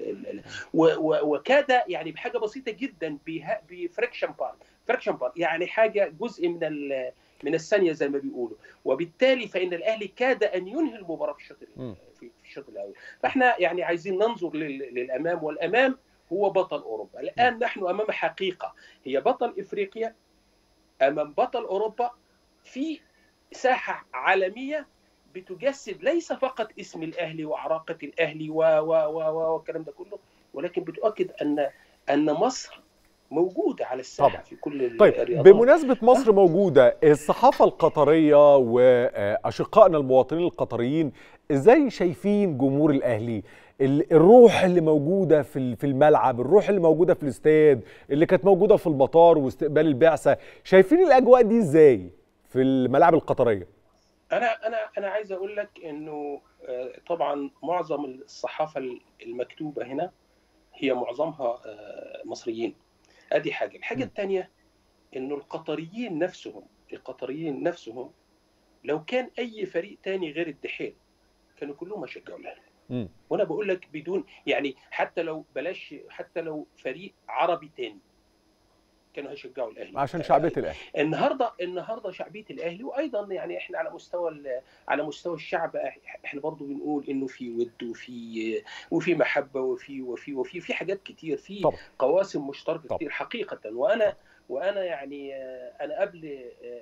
وكاد يعني بحاجه بسيطه جدا بفريكشن بار فريكشن بار يعني حاجه جزء من من الثانيه زي ما بيقولوا، وبالتالي فان الاهلي كاد ان ينهي المباراه في الشوط في الشوط الاول. فاحنا يعني عايزين ننظر للامام، والامام هو بطل اوروبا. الان نحن امام حقيقه، هي بطل افريقيا امام بطل اوروبا في ساحه عالميه بتجسد ليس فقط اسم الاهلي وعراقه الاهلي و و و والكلام ده كله، ولكن بتؤكد ان ان مصر موجوده على الساحه طبعا في كل طيب الرياضات. بمناسبه مصر موجوده، الصحافه القطريه واشقائنا المواطنين القطريين ازاي شايفين جمهور الاهلي؟ الروح اللي موجوده في في الملعب، الروح اللي موجوده في الاستاد، اللي كانت موجوده في المطار واستقبال البعثه، شايفين الاجواء دي ازاي في الملاعب القطريه؟ انا انا انا عايز اقول لك انه طبعا معظم الصحافه المكتوبه هنا هي معظمها مصريين. ادي حاجه. الحاجه الثانيه انه القطريين نفسهم القطريين نفسهم لو كان اي فريق تاني غير الدحيل كانوا كلهم يشجعوا الاهلي. وانا بقول لك بدون يعني حتى لو بلاش حتى لو فريق عربي تاني كانوا هيشجعوا الاهلي عشان شعبيه الاهلي. النهارده النهارده شعبيه الاهلي، وايضا يعني احنا على مستوى على مستوى الشعب احنا برضو بنقول انه في ود وفي وفي محبه وفي وفي وفي في حاجات كتير، في طبعا. قواسم مشتركه طبعا. كتير حقيقه. وانا وانا يعني انا قبل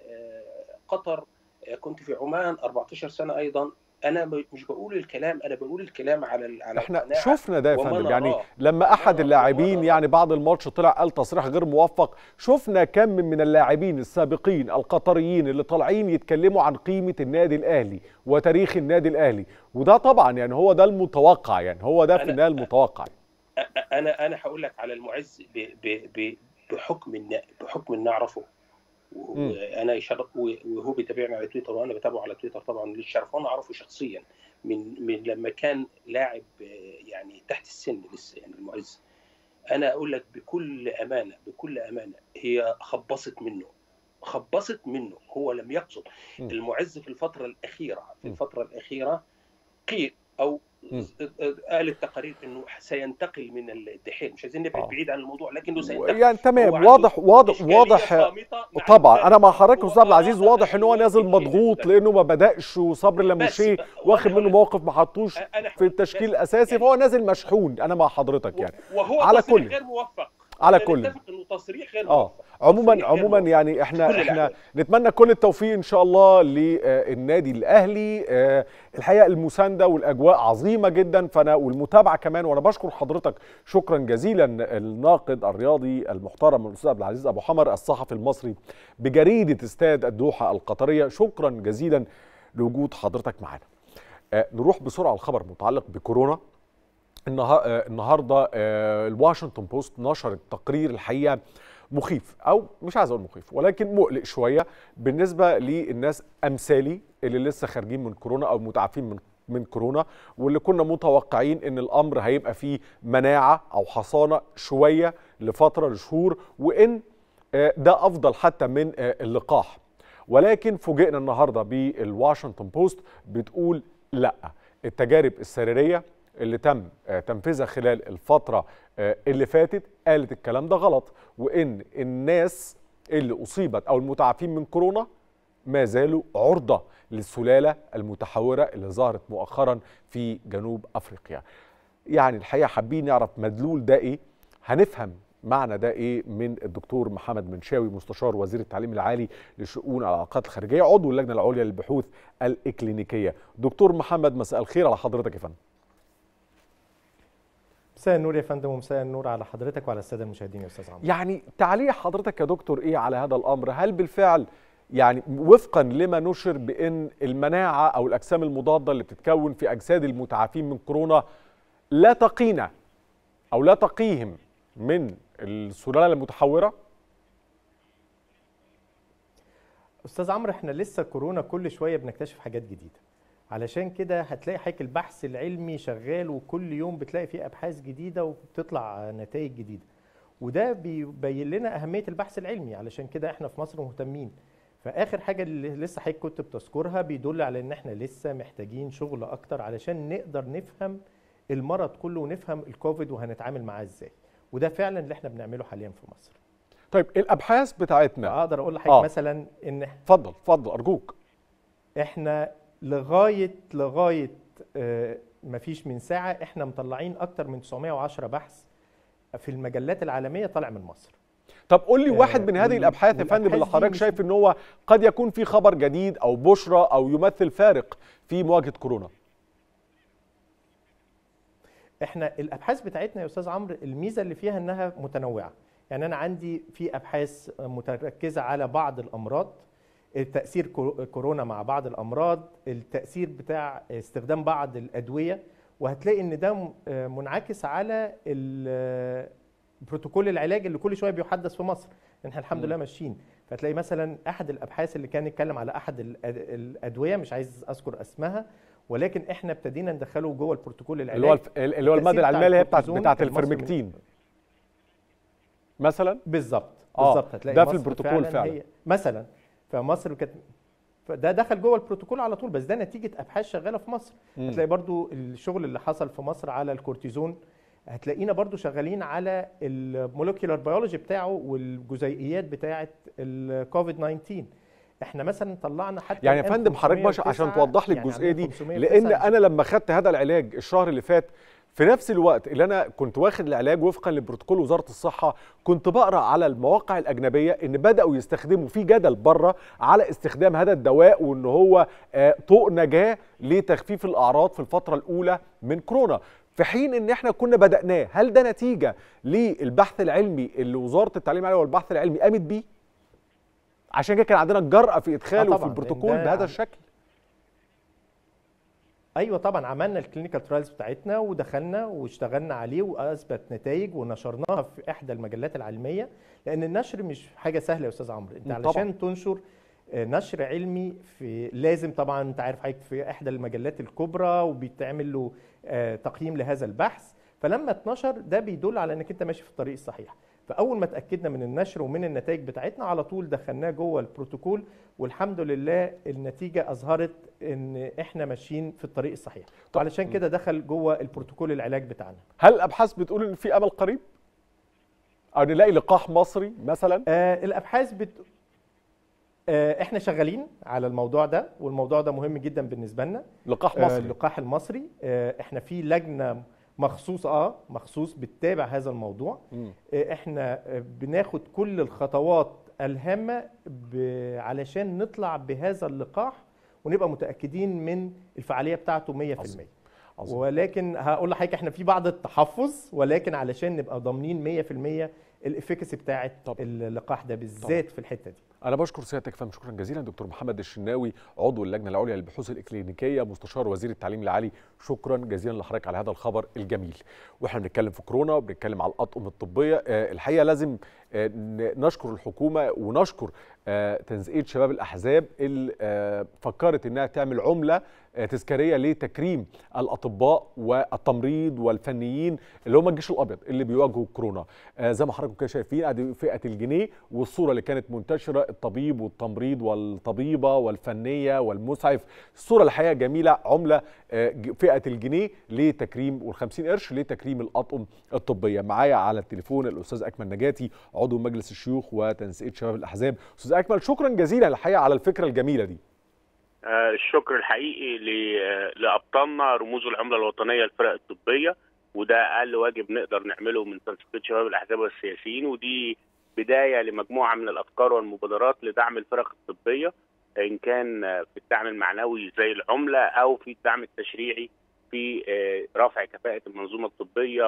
قطر كنت في عمان أربعتاشر سنه ايضا. انا مش بقول الكلام، انا بقول الكلام على على احنا شفنا ده يا فندم، يعني لما احد اللاعبين يعني بعد الماتش طلع قال تصريح غير موفق، شفنا كم من اللاعبين السابقين القطريين اللي طالعين يتكلموا عن قيمه النادي الاهلي وتاريخ النادي الاهلي، وده طبعا يعني هو ده المتوقع، يعني هو ده في النهايه المتوقع. انا انا هقول لك على المعز بحكم بحكم ان نعرفه، وانا يشرف وهو بيتابعني على تويتر وانا بتابعه على تويتر طبعا للشرف، وانا اعرفه شخصيا من من لما كان لاعب يعني تحت السن لسه يعني المعز. انا اقول لك بكل امانه بكل امانه هي خبصت منه خبصت منه هو لم يقصد. المعز في الفتره الاخيره في الفتره الاخيره قيل او قال التقارير انه سينتقل من الدحيل، مش عايزين نبعد بعيد عن الموضوع لكنه سينتقل يعني تمام. واضح واضح واضح طبعا. انا مع حضرتك استاذ عبد العزيز، واضح ان هو نازل مضغوط لانه ما بداش، وصبري لمشيه واخد منه موقف ما حطوش في التشكيل الاساسي، فهو نازل مشحون. انا مع حضرتك يعني وهو على كل غير موفق على كل انه تصريح غير اه عموما عموما يعني احنا احنا نتمنى كل التوفيق ان شاء الله للنادي الاهلي. الحقيقه المسانده والاجواء عظيمه جدا، فانا والمتابعه كمان، وانا بشكر حضرتك شكرا جزيلا الناقد الرياضي المحترم الاستاذ عبد العزيز ابو حمر الصحفي المصري بجريده استاد الدوحه القطريه، شكرا جزيلا لوجود حضرتك معنا. نروح بسرعه الخبر متعلق بكورونا. النهارده الواشنطن بوست نشرت تقرير الحقيقه مخيف، او مش عايز اقول مخيف ولكن مقلق شويه بالنسبه للناس امثالي اللي لسه خارجين من كورونا او متعافين من من كورونا، واللي كنا متوقعين ان الامر هيبقى فيه مناعه او حصانه شويه لفتره لشهور، وان ده افضل حتى من اللقاح. ولكن فوجئنا النهارده بالواشنطن بوست بتقول لا، التجارب السريريه اللي تم تنفيذها خلال الفترة اللي فاتت قالت الكلام ده غلط، وإن الناس اللي أصيبت أو المتعافين من كورونا ما زالوا عرضة للسلالة المتحورة اللي ظهرت مؤخرا في جنوب أفريقيا. يعني الحقيقة حابين نعرف مدلول ده إيه، هنفهم معنى ده إيه من الدكتور محمد منشاوي مستشار وزير التعليم العالي لشؤون العلاقات الخارجية عضو اللجنة العليا للبحوث الإكلينيكية. دكتور محمد مساء الخير على حضرتك يا فندم. مساء النور يا فندم، ومساء النور على حضرتك وعلى الساده المشاهدين يا استاذ عمرو. يعني تعليق حضرتك يا دكتور ايه على هذا الامر؟ هل بالفعل يعني وفقا لما نشر بان المناعه او الاجسام المضاده اللي بتتكون في اجساد المتعافين من كورونا لا تقينا او لا تقيهم من السلاله المتحوره؟ استاذ عمرو، احنا لسه كورونا كل شويه بنكتشف حاجات جديده، علشان كده هتلاقي حضرتك البحث العلمي شغال وكل يوم بتلاقي فيه ابحاث جديده وبتطلع نتائج جديده، وده بيبين لنا اهميه البحث العلمي. علشان كده احنا في مصر مهتمين. فاخر حاجه اللي لسه حضرتك كنت بتذكرها بيدل على ان احنا لسه محتاجين شغل اكتر علشان نقدر نفهم المرض كله ونفهم الكوفيد وهنتعامل معاه ازاي، وده فعلا اللي احنا بنعمله حاليا في مصر. طيب الابحاث بتاعتنا اقدر اقول لحضرتك آه. مثلا ان اتفضل اتفضل ارجوك. احنا لغايه لغايه آه مفيش من ساعه احنا مطلعين اكتر من تسعمائة وعشرة بحث في المجلات العالميه طالع من مصر. طب قول لي واحد من هذه الابحاث يا فندم اللي حضرتك شايف ان هو قد يكون في خبر جديد او بشرى او يمثل فارق في مواجهه كورونا. احنا الابحاث بتاعتنا يا استاذ عمرو الميزه اللي فيها انها متنوعه، يعني انا عندي في ابحاث متركزه على بعض الامراض، التأثير كورونا مع بعض الأمراض، التأثير بتاع استخدام بعض الأدوية، وهتلاقي إن ده منعكس على البروتوكول العلاج اللي كل شوية بيحدث في مصر. احنا الحمد لله ماشيين. فتلاقي مثلا أحد الأبحاث اللي كان يتكلم على أحد الأدوية، مش عايز أذكر اسمها، ولكن احنا ابتدينا ندخله جوه البروتوكول العلاج، اللي هو اللي هو المادة العلمية اللي هي بتاعت بتاعت الفيرمكتين مثلا. بالظبط آه بالظبط. هتلاقي ده في البروتوكول فعلا, فعلا. مثلا فمصر كانت ده دخل جوه البروتوكول على طول، بس ده نتيجه ابحاث شغاله في مصر. مم. هتلاقي برضو الشغل اللي حصل في مصر على الكورتيزون هتلاقينا برضو شغالين على المولكيولار بيولوجي بتاعه والجزيئيات بتاعه الكوفيد تسعة عشر. احنا مثلا طلعنا حتى يعني يا فندم حضرتك باش عشان توضح لي الجزئيه دي، لان انا لما خدت هذا العلاج الشهر اللي فات في نفس الوقت اللي انا كنت واخد العلاج وفقا لبروتوكول وزاره الصحه، كنت بقرا على المواقع الاجنبيه ان بداوا يستخدموا في جدل بره على استخدام هذا الدواء، وان هو طوق نجاه لتخفيف الاعراض في الفتره الاولى من كورونا، في حين ان احنا كنا بدأناه. هل ده نتيجه للبحث العلمي اللي وزاره التعليم العالي والبحث العلمي قامت بيه؟ عشان كده كان عندنا الجرأة في ادخاله في البروتوكول بهذا الشكل. ايوه طبعا، عملنا الكلينيكال ترايلز بتاعتنا ودخلنا واشتغلنا عليه واثبت نتائج ونشرناها في احدى المجلات العلميه، لان النشر مش حاجه سهله يا استاذ عمرو. انت علشان تنشر نشر علمي في لازم طبعا انت عارف حضرتك في احدى المجلات الكبرى وبيتعمل له تقييم لهذا البحث، فلما اتنشر ده بيدل على انك انت ماشي في الطريق الصحيح. فاول ما اتاكدنا من النشر ومن النتائج بتاعتنا على طول دخلناه جوه البروتوكول، والحمد لله النتيجه اظهرت ان احنا ماشيين في الطريق الصحيح، وعلشان كده دخل جوه البروتوكول العلاج بتاعنا. هل الابحاث بتقول ان في امل قريب او نلاقي لقاح مصري مثلا؟ آه الابحاث بت... آه احنا شغالين على الموضوع ده، والموضوع ده مهم جدا بالنسبه لنا. لقاح مصري. آه اللقاح المصري، آه احنا في لجنه مخصوص اه مخصوص بتتابع هذا الموضوع. م. احنا بناخد كل الخطوات الهامه علشان نطلع بهذا اللقاح ونبقى متاكدين من الفعاليه بتاعته مية في المية. عظيم. ولكن هقول لحضرتك احنا في بعض التحفظ، ولكن علشان نبقى ضامنين مية في المية الافيكاسي بتاعه اللقاح ده بالذات طبعا. في الحته دي. انا بشكر سيادتك فندم شكرا جزيلا دكتور محمد الشناوي، عضو اللجنه العليا للبحوث الاكلينيكيه، مستشار وزير التعليم العالي. شكرا جزيلا لحضرتك على هذا الخبر الجميل. واحنا بنتكلم في كورونا وبنتكلم على الاطقم الطبيه، آه الحقيقه لازم آه نشكر الحكومه ونشكر آه تنسيقيه شباب الاحزاب اللي آه فكرت انها تعمل عمله آه تذكاريه لتكريم الاطباء والتمريض والفنيين اللي هم الجيش الابيض اللي بيواجهوا كورونا. آه زي ما حضراتكم كده شايفين ادي فئه الجنيه، والصوره اللي كانت منتشره الطبيب والتمريض والطبيبه والفنيه والمسعف. الصوره الحقيقه جميله، عمله فئه الجنيه لتكريم والخمسين قرش لتكريم الاطقم الطبيه. معايا على التليفون الاستاذ اكمل نجاتي، عضو مجلس الشيوخ وتنسيقيه شباب الاحزاب. استاذ اكمل شكرا جزيلا الحقيقه على الفكره الجميله دي. آه الشكر الحقيقي لابطالنا رموز العمله الوطنيه للفرق الطبيه، وده اقل واجب نقدر نعمله من تنسيقيه شباب الاحزاب والسياسيين، ودي بدايه لمجموعه من الافكار والمبادرات لدعم الفرق الطبيه، ان كان في الدعم المعنوي زي العمله او في الدعم التشريعي في رفع كفاءه المنظومه الطبيه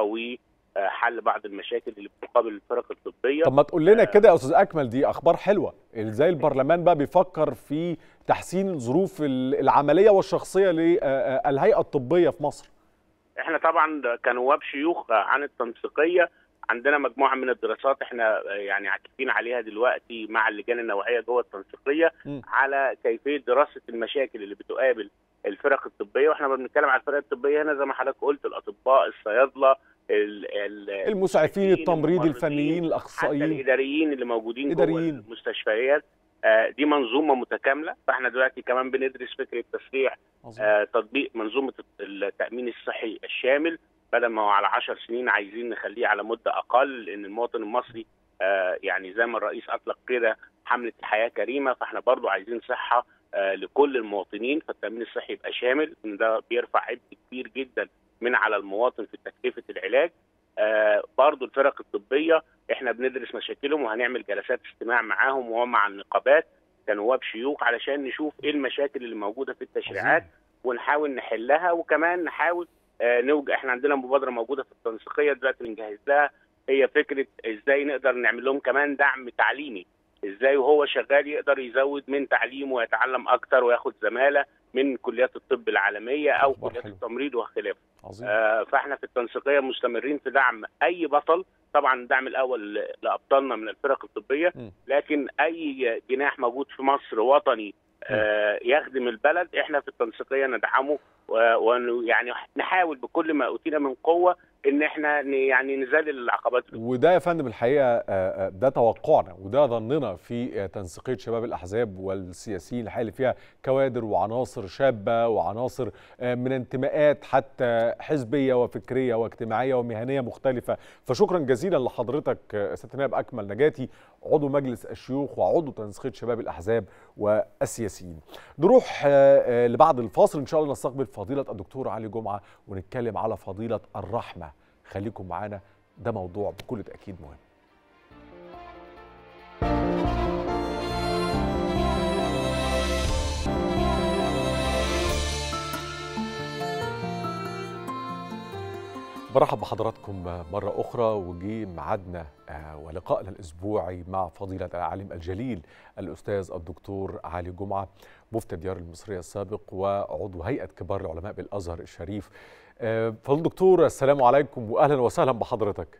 وحل بعض المشاكل اللي بتقابل الفرق الطبيه. طب ما تقول لنا كده يا استاذ اكمل، دي اخبار حلوه، ازاي البرلمان بقى بيفكر في تحسين ظروف العمليه والشخصيه للهيئه الطبيه في مصر؟ احنا طبعا كنواب شيوخ عن التنسيقيه عندنا مجموعه من الدراسات احنا يعني عاكفين عليها دلوقتي مع اللجان النوعيه جوه التنسيقيه م. على كيفيه دراسه المشاكل اللي بتقابل الفرق الطبيه، واحنا بنتكلم على الفرق الطبيه هنا زي ما حضرتك قلت الاطباء، الصيادله، المسعفين، التمريض، الفنيين، الاخصائيين، حتى الاداريين اللي موجودين جوه المستشفيات. آه دي منظومه متكامله، فاحنا دلوقتي كمان بندرس فكره تسريع آه تطبيق منظومه التامين الصحي الشامل، بدل ما هو على عشر سنين عايزين نخليه على مده اقل، لان المواطن المصري آه يعني زي ما الرئيس اطلق كده حمله الحياه كريمه، فاحنا برضو عايزين صحه آه لكل المواطنين، فالتامين الصحي يبقى شامل، ان ده بيرفع عبء كبير جدا من على المواطن في تكلفه العلاج. آه برضو الفرق الطبيه احنا بندرس مشاكلهم وهنعمل جلسات استماع معاهم ومع النقابات كنواب شيوخ علشان نشوف ايه المشاكل اللي موجوده في التشريعات ونحاول نحلها، وكمان نحاول آه نوجد. احنا عندنا مبادره موجوده في التنسيقيه دلوقتي بنجهز لها، هي فكره ازاي نقدر نعمل لهم كمان دعم تعليمي، ازاي وهو شغال يقدر يزود من تعليمه ويتعلم اكتر وياخد زماله من كليات الطب العالميه او كليات التمريض وخلافه. آه فاحنا في التنسيقيه مستمرين في دعم اي بطل، طبعا الدعم الاول لابطالنا من الفرق الطبيه، لكن اي جناح موجود في مصر وطني آه يخدم البلد احنا في التنسيقيه ندعمه ويعني نحاول بكل ما اوتينا من قوه ان احنا يعني نذلل العقبات. وده يا فندم الحقيقه ده توقعنا وده ظننا في تنسيقيه شباب الاحزاب والسياسيين الحقيقه اللي فيها كوادر وعناصر شابه وعناصر من انتماءات حتى حزبيه وفكريه واجتماعيه ومهنيه مختلفه. فشكرا جزيلا لحضرتك سياده النائب اكمل نجاتي عضو مجلس الشيوخ وعضو تنسيقيه شباب الاحزاب والسياسيين. نروح لبعد الفاصل ان شاء الله نستقبل فضيله الدكتور علي جمعه ونتكلم على فضيله الرحمه. خليكم معانا، ده موضوع بكل تأكيد مهم. برحب بحضراتكم مرة أخرى، وجي ميعادنا ولقائنا الأسبوعي مع فضيلة العالم الجليل الأستاذ الدكتور علي جمعة، مفتي الديار المصرية السابق وعضو هيئة كبار العلماء بالأزهر الشريف. فضيلة الدكتور السلام عليكم وأهلا وسهلا بحضرتك.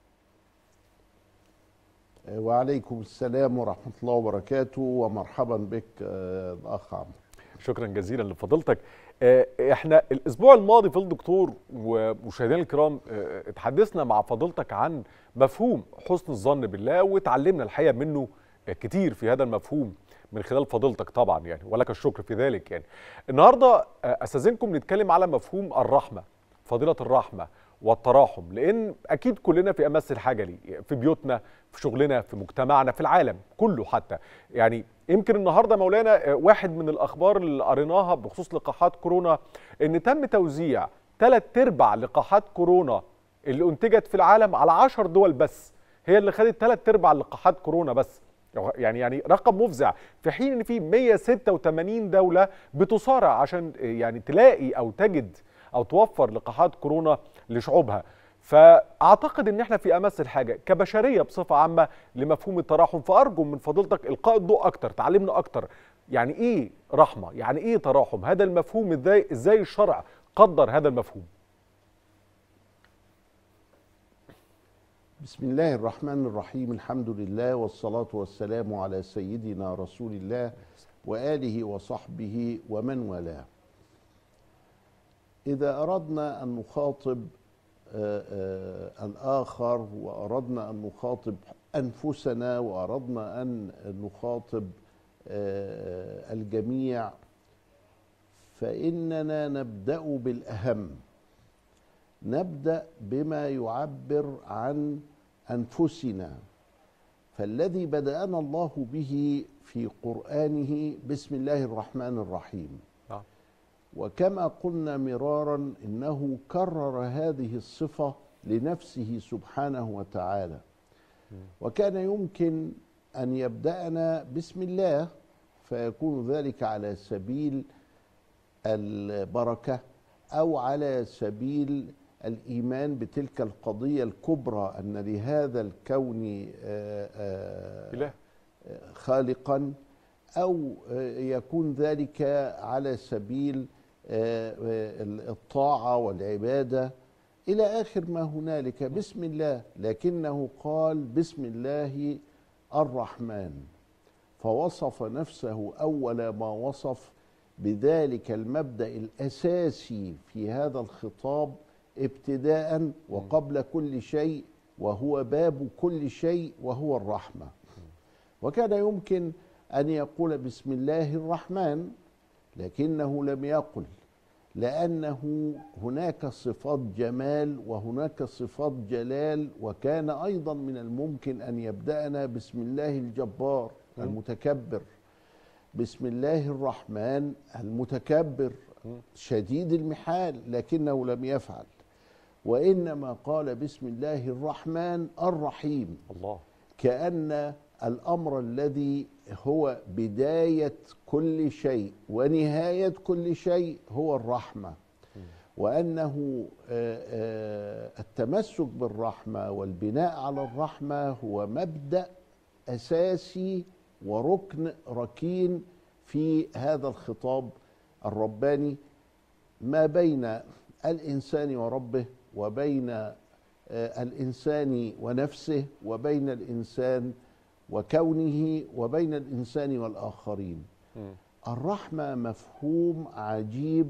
وعليكم السلام ورحمة الله وبركاته، ومرحبا بك الأخ عمرو. شكرا جزيلا لفضيلتك. احنا الاسبوع الماضي فضيلة الدكتور ومشاهدينا الكرام اتحدثنا مع فضيلتك عن مفهوم حسن الظن بالله، وتعلمنا الحقيقه منه كتير في هذا المفهوم من خلال فضيلتك طبعا يعني، ولك الشكر في ذلك. يعني النهارده استاذنكم نتكلم على مفهوم الرحمه، فضيله الرحمه والتراحم، لان اكيد كلنا في امس الحاجه ليه في بيوتنا، في شغلنا، في مجتمعنا، في العالم كله حتى. يعني يمكن النهارده مولانا واحد من الاخبار اللي قريناها بخصوص لقاحات كورونا ان تم توزيع ثلاث ارباع لقاحات كورونا اللي انتجت في العالم على عشر دول بس، هي اللي خدت ثلاث ارباع لقاحات كورونا بس. يعني يعني رقم مفزع، في حين ان في مئة وستة وثمانين دوله بتصارع عشان يعني تلاقي او تجد او توفر لقاحات كورونا لشعوبها. فاعتقد ان احنا في امس الحاجه كبشريه بصفه عامه لمفهوم التراحم، فارجو من فضيلتك القاء الضوء اكتر، تعلمنا اكتر يعني ايه رحمه، يعني ايه تراحم، هذا المفهوم ازاي ازاي الشرع قدر هذا المفهوم. بسم الله الرحمن الرحيم، الحمد لله والصلاة والسلام على سيدنا رسول الله وآله وصحبه ومن والاه. إذا أردنا أن نخاطب الآخر وأردنا أن نخاطب أنفسنا وأردنا أن نخاطب الجميع، فإننا نبدأ بالأهم، نبدأ بما يعبر عن أنفسنا. فالذي بدأنا الله به في قرآنه بسم الله الرحمن الرحيم، وكما قلنا مرارا إنه كرر هذه الصفة لنفسه سبحانه وتعالى، وكان يمكن أن يبدأنا بسم الله فيكون ذلك على سبيل البركة أو على سبيل الإيمان بتلك القضية الكبرى أن لهذا الكون خالقا، أو يكون ذلك على سبيل الطاعة والعبادة إلى آخر ما هنالك بسم الله. لكنه قال بسم الله الرحمن، فوصف نفسه أول ما وصف بذلك المبدأ الأساسي في هذا الخطاب ابتداء وقبل كل شيء، وهو باب كل شيء، وهو الرحمة. وكان يمكن أن يقول بسم الله الرحمن، لكنه لم يقل، لأنه هناك صفات جمال وهناك صفات جلال. وكان أيضا من الممكن أن يبدأنا بسم الله الجبار المتكبر، بسم الله الرحمن المتكبر شديد المحال، لكنه لم يفعل، وإنما قال بسم الله الرحمن الرحيم. الله. كأن الأمر الذي هو بداية كل شيء ونهاية كل شيء هو الرحمة، وأنه التمسك بالرحمة والبناء على الرحمة هو مبدأ أساسي وركن ركين في هذا الخطاب الرباني ما بين الإنسان وربه، وبين الإنسان ونفسه، وبين الإنسان وكونه، وبين الإنسان والآخرين. م. الرحمة مفهوم عجيب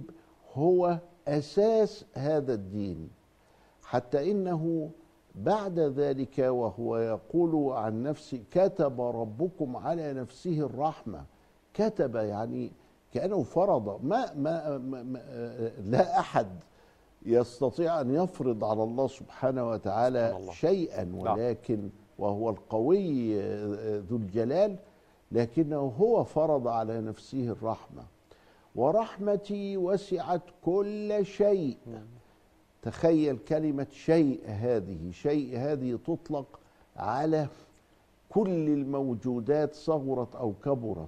هو أساس هذا الدين، حتى إنه بعد ذلك وهو يقول عن نفسه كتب ربكم على نفسه الرحمة. كتب يعني كأنه فرض. ما, ما, ما, ما لا أحد يستطيع أن يفرض على الله سبحانه وتعالى الله. شيئا، ولكن وهو القوي ذو الجلال، لكنه هو فرض على نفسه الرحمة. ورحمتي وسعت كل شيء. تخيل كلمة شيء هذه، شيء هذه تطلق على كل الموجودات صغرت أو كبرت.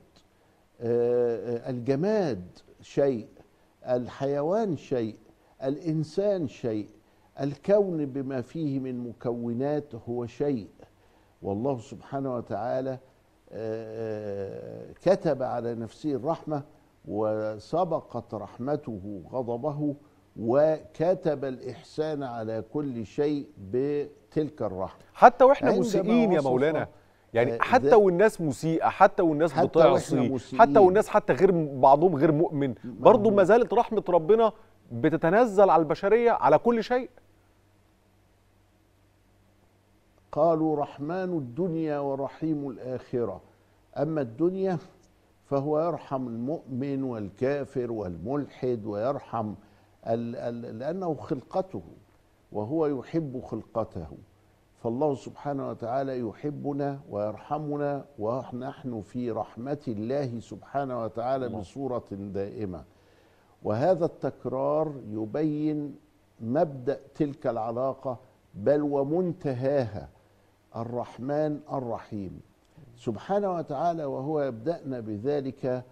الجماد شيء، الحيوان شيء، الإنسان شيء، الكون بما فيه من مكونات هو شيء. والله سبحانه وتعالى كتب على نفسه الرحمة، وسبقت رحمته غضبه، وكتب الإحسان على كل شيء بتلك الرحمة. حتى وإحنا مسيئين يا مولانا، يعني حتى والناس مسيئة، حتى والناس بتعصي، حتى والناس حتى غير بعضهم غير مؤمن، برضو ما زالت رحمة ربنا بتتنزل على البشرية على كل شيء. قالوا رحمن الدنيا ورحيم الآخرة. أما الدنيا فهو يرحم المؤمن والكافر والملحد، ويرحم ال ال لأنه خلقته وهو يحب خلقته. فالله سبحانه وتعالى يحبنا ويرحمنا، ونحن في رحمة الله سبحانه وتعالى بصورة دائمة. وهذا التكرار يبين مبدأ تلك العلاقة بل ومنتهاها، الرحمن الرحيم سبحانه وتعالى. وهو يبدأنا بذلك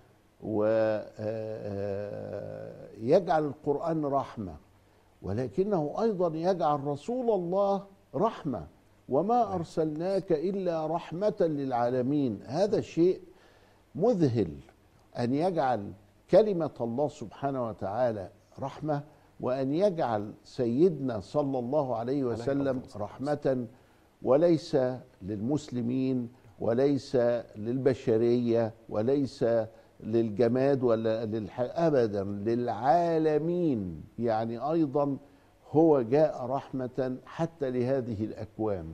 ويجعل القرآن رحمة، ولكنه أيضا يجعل رسول الله رحمة. وما أرسلناك إلا رحمة للعالمين. هذا شيء مذهل، أن يجعل كلمة الله سبحانه وتعالى رحمة، وأن يجعل سيدنا صلى الله عليه وسلم رحمة، وليس للمسلمين وليس للبشرية وليس للجماد ولا للح... أبدا للعالمين. يعني أيضا هو جاء رحمة حتى لهذه الأكوان.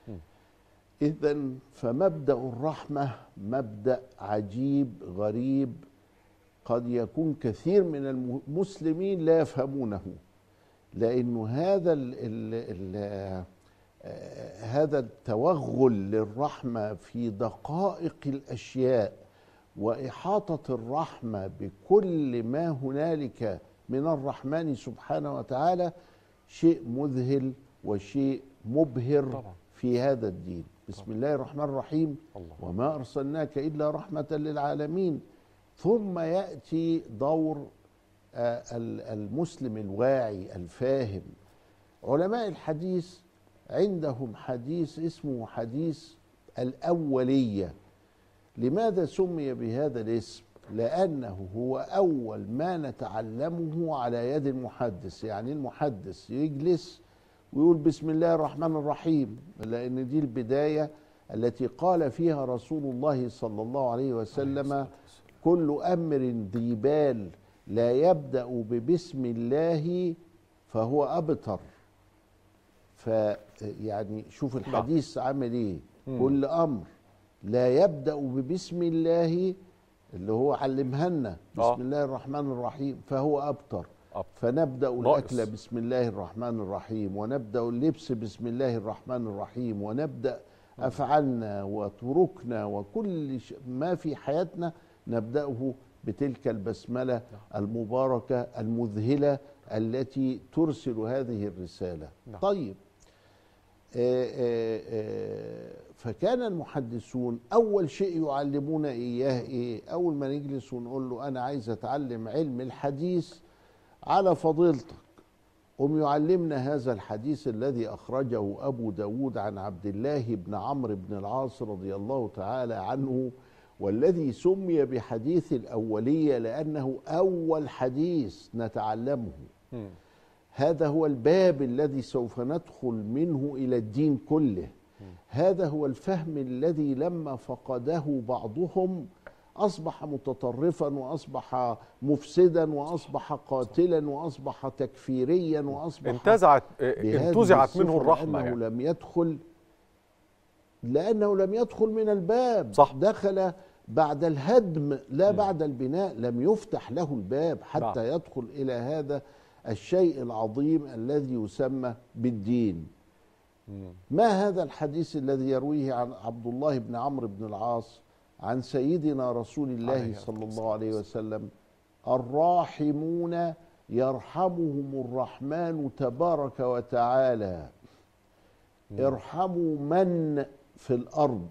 إذن فمبدأ الرحمة مبدأ عجيب غريب، قد يكون كثير من المسلمين لا يفهمونه، لأنه هذا ال ال ال هذا التوغل للرحمة في دقائق الأشياء، وإحاطة الرحمة بكل ما هنالك من الرحمن سبحانه وتعالى شيء مذهل وشيء مبهر طبعا في هذا الدين. بسم طبعا. الله الرحمن الرحيم. الله. وما أرسلناك إلا رحمة للعالمين. ثم يأتي دور المسلم الواعي الفاهم. علماء الحديث عندهم حديث اسمه حديث الأولية. لماذا سمي بهذا الاسم؟ لأنه هو أول ما نتعلمه على يد المحدث. يعني المحدث يجلس ويقول بسم الله الرحمن الرحيم، لأن دي البداية التي قال فيها رسول الله صلى الله عليه وسلم كل أمر ذي بال لا يبدأ ببسم الله فهو أبتر. فيعني شوف الحديث عامل ايه. كل أمر لا يبدأ ببسم الله اللي هو علمها لنا بسم آه. الله الرحمن الرحيم فهو أبتر. فنبدأ الأكل بسم الله الرحمن الرحيم، ونبدأ اللبس بسم الله الرحمن الرحيم، ونبدأ أفعالنا وطرقنا وكل ما في حياتنا نبدأه بتلك البسملة المباركة المذهلة التي ترسل هذه الرسالة. نعم. طيب آآ آآ فكان المحدثون أول شيء يعلمون إياه إيه؟ أول ما نجلس ونقول له أنا عايز أتعلم علم الحديث على فضيلتك، هم يعلمنا هذا الحديث الذي أخرجه أبو داود عن عبد الله بن عمرو بن العاص رضي الله تعالى عنه، والذي سمي بحديث الأولية لأنه أول حديث نتعلمه. م. هذا هو الباب الذي سوف ندخل منه إلى الدين كله. م. هذا هو الفهم الذي لما فقده بعضهم أصبح متطرفا وأصبح مفسدا وأصبح قاتلا وأصبح تكفيريا وأصبح انتزعت انتزعت منه الرحمة لأنه يعني. لم يدخل لأنه لم يدخل من الباب، صح. دخل بعد الهدم لا م. بعد البناء، لم يفتح له الباب حتى نعم. يدخل إلى هذا الشيء العظيم الذي يسمى بالدين. م. ما هذا الحديث الذي يرويه عن عبد الله بن عمرو بن العاص عن سيدنا رسول الله صلى الله عليه وسلم؟ الراحمون يرحمهم الرحمن تبارك وتعالى. م. ارحموا من في الأرض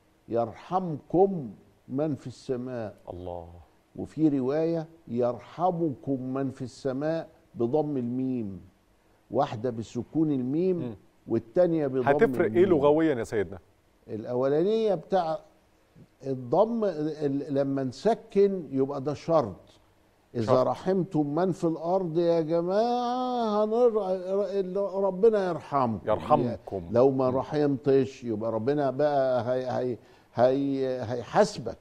يرحمكم من في السماء. الله. وفي رواية يرحمكم من في السماء بضم الميم، واحدة بسكون الميم م. والتانية بضم الميم. هتفرق ايه لغويا يا سيدنا؟ الأولانية بتاع الضم لما نسكن يبقى ده شرط، إذا شرط. رحمتم من في الأرض يا جماعة ربنا يرحمكم يرحمكم. لو ما رحمتش يبقى ربنا بقى هي هي هي هيحاسبك.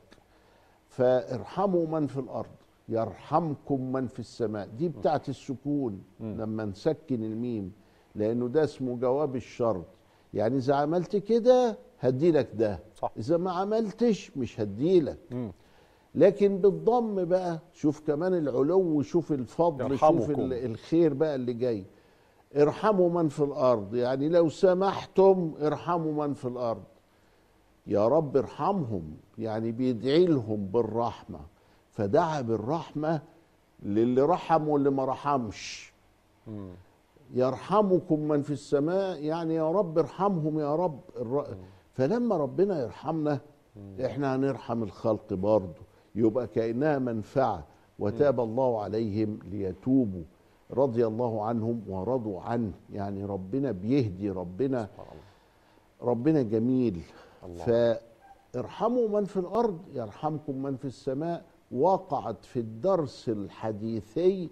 فارحموا من في الأرض يرحمكم من في السماء، دي بتاعت السكون م. لما نسكن الميم، لأنه ده اسمه جواب الشرط. يعني إذا عملت كده هديلك ده، صح. إذا ما عملتش مش هديلك. م. لكن بالضم بقى شوف كمان العلو، شوف الفضل، شوف الخير بقى اللي جاي. ارحموا من في الأرض، يعني لو سمحتم ارحموا من في الأرض. يا رب ارحمهم، يعني بيدعي لهم بالرحمة، فدعا بالرحمة للي رحم واللي ما رحمش. م. يرحمكم من في السماء، يعني يا رب ارحمهم يا رب. فلما ربنا يرحمنا احنا هنرحم الخلق برضه، يبقى كأنها منفعة. وتاب الله عليهم ليتوبوا، رضي الله عنهم ورضوا عنه. يعني ربنا بيهدي، ربنا ربنا جميل. الله. فارحموا من في الأرض يرحمكم من في السماء وقعت في الدرس الحديثي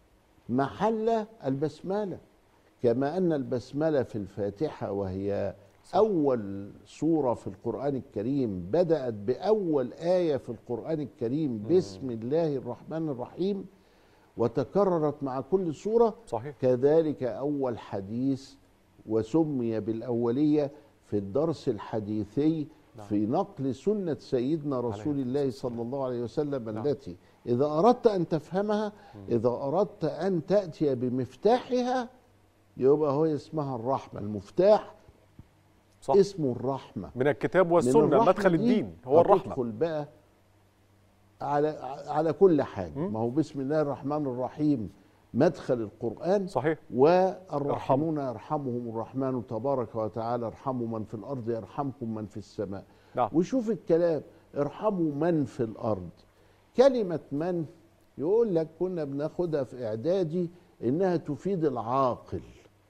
محل البسملة، كما أن البسملة في الفاتحة وهي أول سورة في القرآن الكريم بدأت بأول آية في القرآن الكريم بسم الله الرحمن الرحيم وتكررت مع كل سورة. صحيح. كذلك أول حديث وسمي بالأولية في الدرس الحديثي في نقل سنة سيدنا رسول الله صلى الله عليه وسلم التي إذا أردت أن تفهمها، إذا أردت أن تأتي بمفتاحها، يبقى هو اسمها الرحمة. المفتاح صح. اسمه الرحمة من الكتاب والسنة، مدخل الدين هو الرحمة. تدخل بقى على على كل حاجة. م? ما هو بسم الله الرحمن الرحيم مدخل القرآن. صحيح. والراحمون يرحمهم الرحمن تبارك وتعالى ارحموا من في الأرض يرحمكم من في السماء. نعم. وشوف الكلام، ارحموا من في الأرض. كلمة من يقول لك كنا بناخدها في إعدادي إنها تفيد العاقل،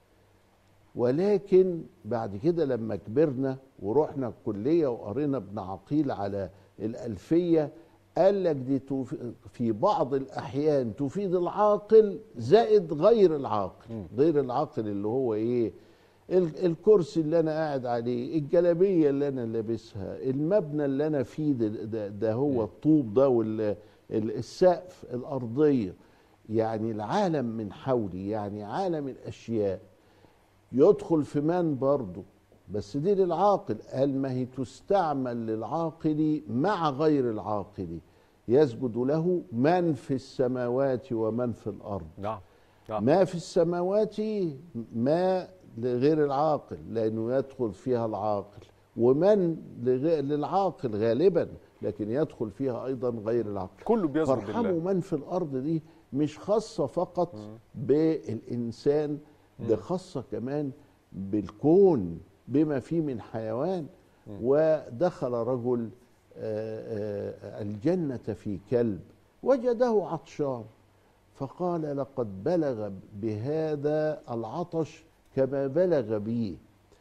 ولكن بعد كده لما كبرنا ورحنا الكلية وقرينا ابن عقيل على الألفية قال لك دي في بعض الأحيان تفيد العاقل زائد غير العاقل. غير العاقل اللي هو إيه؟ الكرسي اللي أنا قاعد عليه، الجلابية اللي أنا لابسها، المبنى اللي أنا فيه ده, ده, ده هو الطوب ده والسقف الأرضية، يعني العالم من حولي، يعني عالم الأشياء. يدخل في من برضه، بس دي للعاقل. قال ما هي تستعمل للعاقل مع غير العاقل، يسجد له من في السماوات ومن في الأرض. نعم. نعم. ما في السماوات ما لغير العاقل لأنه يدخل فيها العاقل، ومن للعاقل غالبا لكن يدخل فيها أيضا غير العاقل. كله بيسجد لله. فارحموا من في الأرض دي مش خاصة فقط م. بالإنسان، ده خاصة كمان بالكون بما فيه من حيوان. م. ودخل رجل الجنة في كلب وجده عطشان، فقال لقد بلغ بهذا العطش كما بلغ بي،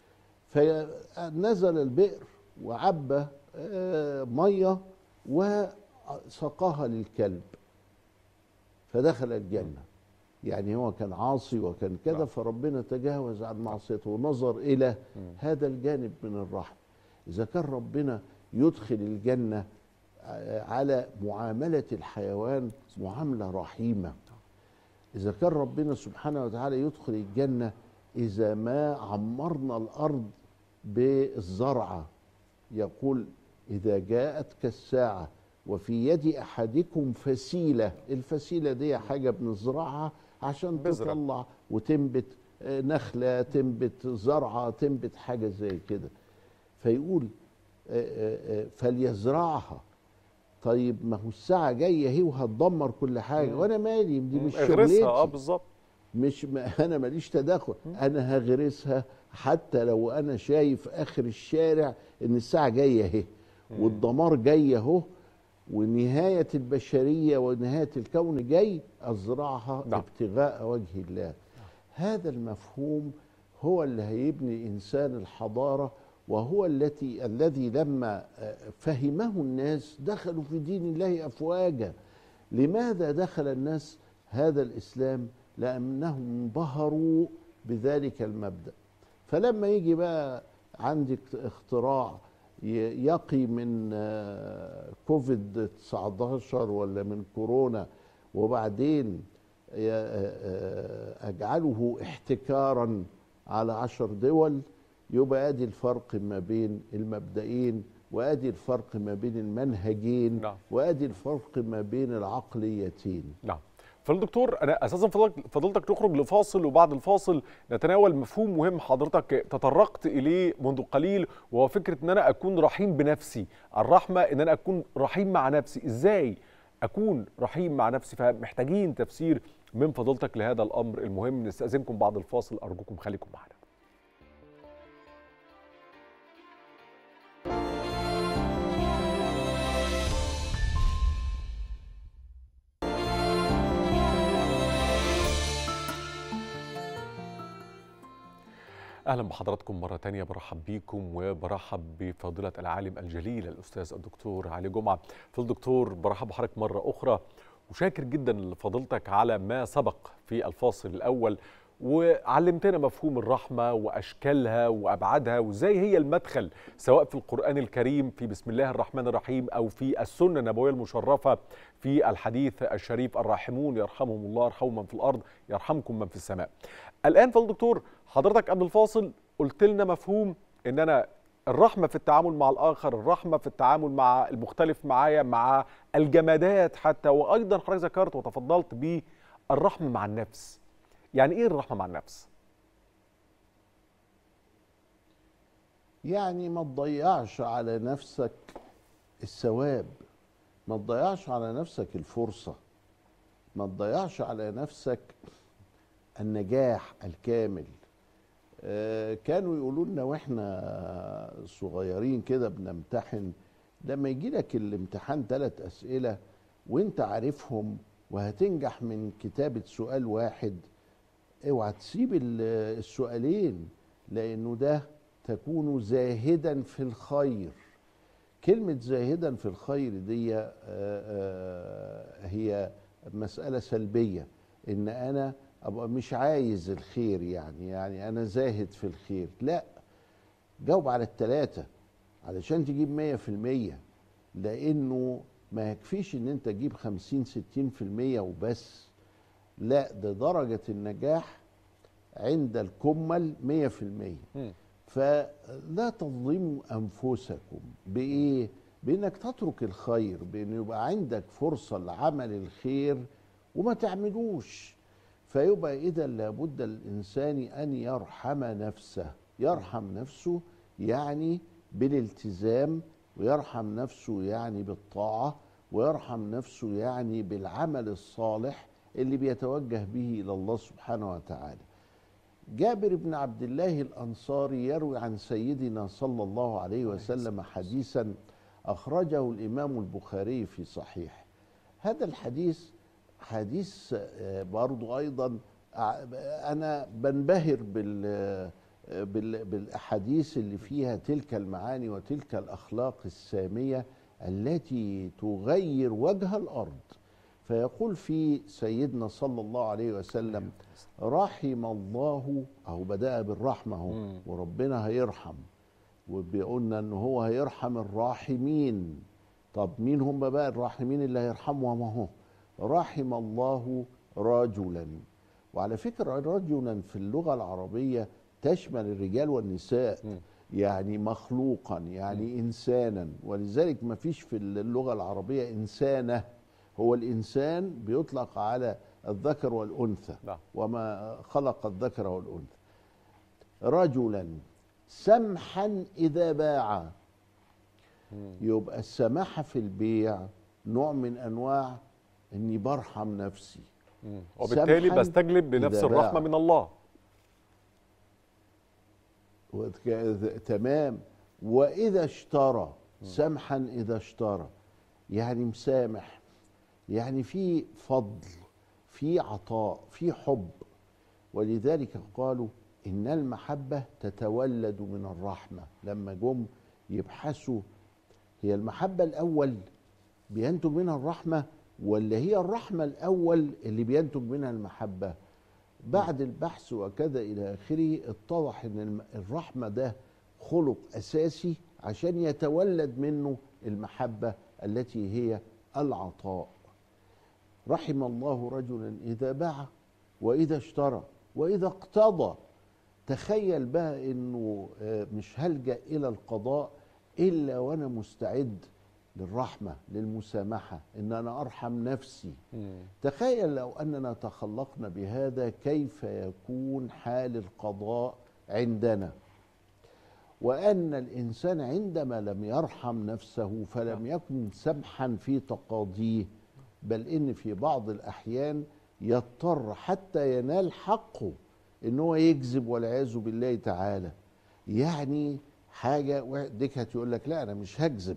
فنزل البئر وعبى مية وسقاها للكلب فدخل الجنة. يعني هو كان عاصي وكان كذا، فربنا تجاوز عن معصيته ونظر إلى هذا الجانب من الرحمة. إذا كان ربنا يدخل الجنة على معاملة الحيوان معاملة رحيمة. إذا كان ربنا سبحانه وتعالى يدخل الجنة إذا ما عمرنا الأرض بالزرعة، يقول إذا جاءتك الساعة وفي يد أحدكم فسيلة، الفسيلة دي حاجة بنزرعها عشان بزرع. تطلع وتنبت نخلة، تنبت زرعة، تنبت حاجة زي كده. فيقول فليزرعها. طيب ما هو الساعة جاية هي وهتدمر كل حاجة، وانا مالي، دي مش شغلتي. اه بالظبط، مش انا ماليش تدخل، انا هغرسها حتى لو انا شايف اخر الشارع ان الساعة جاية اهي والدمار جاي اهو ونهاية البشرية ونهاية الكون جاي، ازرعها نعم. ابتغاء وجه الله. هذا المفهوم هو اللي هيبني انسان الحضارة، وهو التي الذي لما فهمه الناس دخلوا في دين الله أفواجا. لماذا دخل الناس هذا الإسلام؟ لأنهم انبهروا بذلك المبدأ. فلما يجي بقى عندك اختراع يقي من كوفيد تسعة عشر ولا من كورونا، وبعدين أجعله احتكارا على عشر دول، يبقى ادي الفرق ما بين المبدئين، وادي الفرق ما بين المنهجين، نعم. وادي الفرق ما بين العقليتين. نعم. فالدكتور انا اساسا فضلتك نخرج لفاصل، وبعد الفاصل نتناول مفهوم مهم حضرتك تطرقت اليه منذ قليل، وهو فكره ان انا اكون رحيم بنفسي. الرحمه ان انا اكون رحيم مع نفسي. ازاي اكون رحيم مع نفسي؟ فمحتاجين تفسير من فضلتك لهذا الامر المهم. نستاذنكم بعد الفاصل، ارجوكم خليكم معنا. أهلا بحضراتكم مرة تانية. برحب بيكم وبرحب بفضيلة العالم الجليل الأستاذ الدكتور علي جمعة. في الدكتور برحب بحضرتك مرة أخرى، وشاكر جدا لفضيلتك على ما سبق في الفاصل الأول، وعلمتنا مفهوم الرحمة وأشكالها وأبعادها، وإزاي هي المدخل سواء في القرآن الكريم في بسم الله الرحمن الرحيم، أو في السنة النبوية المشرفة في الحديث الشريف الراحمون يرحمهم الله ارحموا من في الأرض يرحمكم من في السماء. الآن فضل دكتور، حضرتك قبل الفاصل قلت لنا مفهوم إن أنا الرحمة في التعامل مع الآخر، الرحمة في التعامل مع المختلف معايا، مع الجمادات حتى، وأيضا حضرتك ذكرت وتفضلت بالرحمة مع النفس. يعني ايه الرحمة مع النفس؟ يعني ما تضيعش على نفسك الثواب، ما تضيعش على نفسك الفرصة، ما تضيعش على نفسك النجاح الكامل. آه كانوا يقولوا لنا واحنا صغيرين كده بنمتحن، لما يجي لك الامتحان ثلاث أسئلة وانت عارفهم وهتنجح من كتابة سؤال واحد، اوعى تسيب السؤالين، لانه ده تكون زاهدا في الخير. كلمة زاهدا في الخير دي هي مسألة سلبية، ان انا ابقى مش عايز الخير، يعني يعني انا زاهد في الخير. لا، جاوب على الثلاثة علشان تجيب مية في المية، لانه ما يكفيش ان انت تجيب خمسين ستين في المية وبس. لا، ده درجة النجاح عند الكمل مية في المية. فلا تظلموا أنفسكم بإيه؟ بإنك تترك الخير، بإن يبقى عندك فرصة لعمل الخير وما تعملوش. فيبقى إذا لابد الإنسان أن يرحم نفسه. يرحم نفسه يعني بالالتزام، ويرحم نفسه يعني بالطاعة، ويرحم نفسه يعني بالعمل الصالح اللي بيتوجه به إلى الله سبحانه وتعالى. جابر بن عبد الله الأنصاري يروي عن سيدنا صلى الله عليه وسلم حديثا أخرجه الإمام البخاري في صحيح. هذا الحديث حديث برضو أيضا أنا بنبهر بال بالأحاديث اللي فيها تلك المعاني وتلك الأخلاق السامية التي تغير وجه الأرض. فيقول في سيدنا صلى الله عليه وسلم: رحم الله، أو بدأ بالرحمة هو، وربنا هيرحم، وبيقولنا أنه هو هيرحم الراحمين. طب مين هم بقى الراحمين اللي هيرحمهم؟ اهو رحم الله رجلا. وعلى فكرة رجلا في اللغة العربية تشمل الرجال والنساء، م. يعني مخلوقا، يعني م. إنسانا. ولذلك ما فيش في اللغة العربية إنسانة، هو الإنسان بيطلق على الذكر والأنثى، لا. وما خلق الذكر والأنثى. رجلا سمحا إذا باع، م. يبقى السماحة في البيع نوع من أنواع أني برحم نفسي، م. وبالتالي بستجلب لنفس الرحمة من الله. تمام. وإذا اشترى، سمحا إذا اشترى، يعني مسامح، يعني في فضل، في عطاء، في حب. ولذلك قالوا إن المحبة تتولد من الرحمة. لما جم يبحثوا هي المحبة الأول بينتج منها الرحمة ولا هي الرحمة الأول اللي بينتج منها المحبة؟ بعد البحث وكذا إلى آخره اتضح إن الرحمة ده خلق أساسي عشان يتولد منه المحبة التي هي العطاء. رحم الله رجلا إذا باع وإذا اشترى وإذا اقتضى. تخيل بقى إنه مش هلجأ إلى القضاء إلا وأنا مستعد للرحمة، للمسامحة، إن أنا أرحم نفسي. مم. تخيل لو أننا تخلقنا بهذا كيف يكون حال القضاء عندنا، وأن الإنسان عندما لم يرحم نفسه فلم يكن سمحا في تقاضيه، بل إن في بعض الأحيان يضطر حتى ينال حقه إن هو يكذب والعياذ بالله تعالى. يعني حاجة ديك يقول لك لا أنا مش هكذب،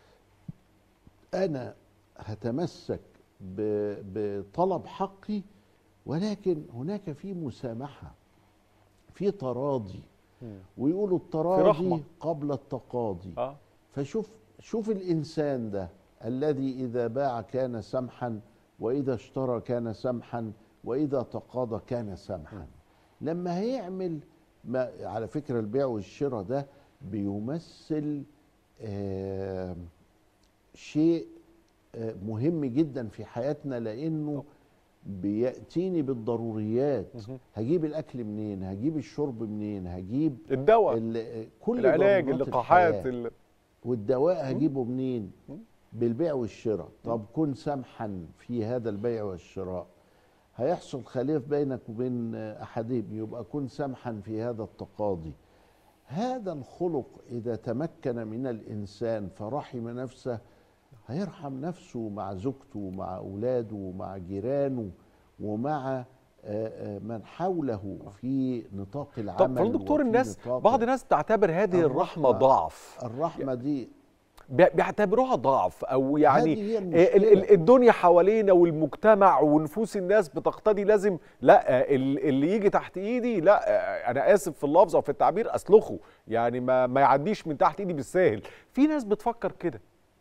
أنا هتمسك بطلب حقي، ولكن هناك في مسامحة، في تراضي، ويقولوا التراضي قبل التقاضي. آه. فشوف شوف الإنسان ده الذي إذا باع كان سمحا وإذا اشترى كان سمحا وإذا تقاضى كان سمحا. لما هيعمل ما على فكرة البيع والشراء ده بيمثل آه شيء مهم جدا في حياتنا، لأنه بيأتيني بالضروريات. هجيب الأكل منين؟ هجيب الشرب منين؟ هجيب الدواء، كل العلاج، اللقاحات، والدواء هجيبه منين؟ بالبيع والشراء. طب كن سمحا في هذا البيع والشراء، هيحصل خلاف بينك وبين أحدهم، يبقى كن سمحا في هذا التقاضي. هذا الخلق إذا تمكن من الإنسان فرحم نفسه، هيرحم نفسه مع زوجته ومع أولاده ومع جيرانه ومع من حوله في نطاق العمل. طب فالدكتور الناس بعض الناس تعتبر هذه الرحمة, الرحمة ضعف. الرحمة دي بيعتبروها ضعف، او يعني الدنيا حوالينا والمجتمع ونفوس الناس بتقتضي لازم لا اللي يجي تحت ايدي لا انا اسف في اللفظ او في التعبير اسلخه، يعني ما ما يعديش من تحت ايدي بالساهل. في ناس بتفكر كده.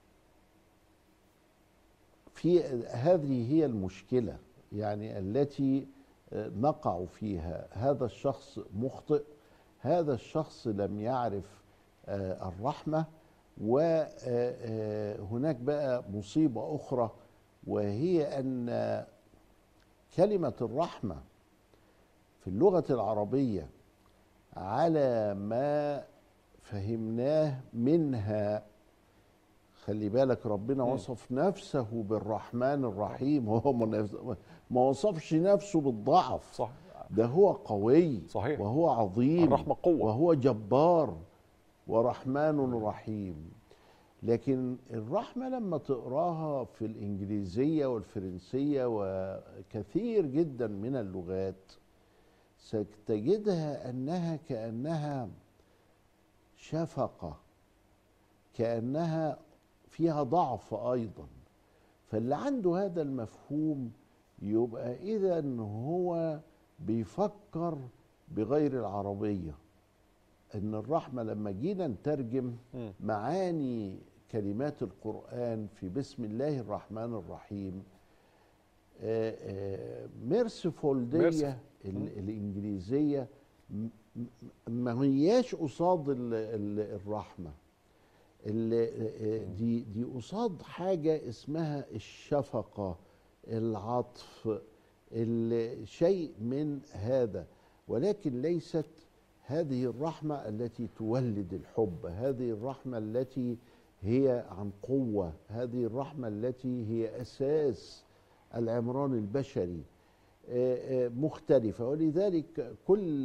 في هذه هي المشكلة يعني التي نقع فيها. هذا الشخص مخطئ، هذا الشخص لم يعرف الرحمة. وهناك بقى مصيبة أخرى، وهي أن كلمة الرحمة في اللغة العربية على ما فهمناه منها، خلي بالك ربنا وصف نفسه بالرحمن الرحيم، هو ما وصفش نفسه بالضعف. صح. ده هو قوي. صحيح. وهو عظيم. الرحمة قوة. وهو جبار ورحمن رحيم. لكن الرحمة لما تقراها في الإنجليزية والفرنسية وكثير جدا من اللغات ستجدها أنها كأنها شفقة، كأنها فيها ضعف أيضا. فاللي عنده هذا المفهوم يبقى إذن هو بيفكر بغير العربية. إن الرحمة لما جينا نترجم معاني كلمات القرآن في بسم الله الرحمن الرحيم، ميرسيفول دي الإنجليزية ما هياش قصاد الرحمة. دي دي قصاد حاجه اسمها الشفقه، العطف، شيء من هذا، ولكن ليست هذه الرحمه التي تولد الحب، هذه الرحمه التي هي عن قوه، هذه الرحمه التي هي اساس العمران البشري، مختلفه. ولذلك كل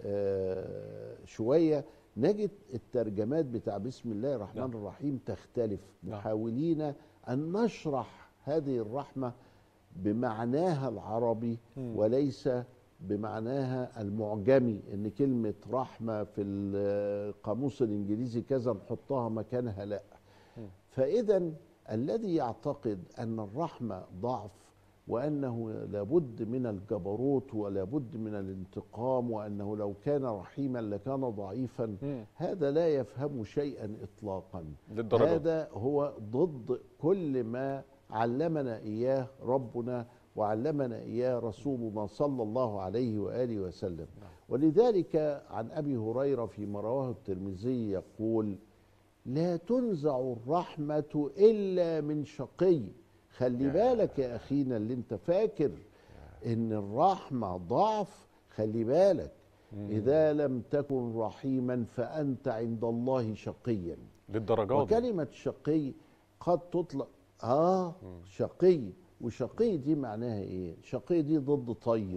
شويه نجد الترجمات بتاع بسم الله الرحمن لا. الرحيم تختلف، محاولين أن نشرح هذه الرحمة بمعناها العربي م. وليس بمعناها المعجمي، ان كلمة رحمة في القاموس الانجليزي كذا نحطها مكانها، لا. م. فإذا الذي يعتقد أن الرحمة ضعف وأنه لابد من الجبروت ولابد من الانتقام وأنه لو كان رحيما لكان ضعيفا، م. هذا لا يفهم شيئا إطلاقا. هذا هو ضد كل ما علمنا إياه ربنا وعلمنا إياه رسولنا صلى الله عليه وآله وسلم. ولذلك عن أبي هريرة فيما رواه الترمذي يقول: لا تنزع الرحمة إلا من شقي. خلي بالك يا أخينا اللي انت فاكر ان الرحمة ضعف، خلي بالك إذا لم تكن رحيما فأنت عند الله شقيا. للدرجات وكلمة شقي قد تطلق آه شقي، وشقي دي معناها إيه؟ شقي دي ضد طيب،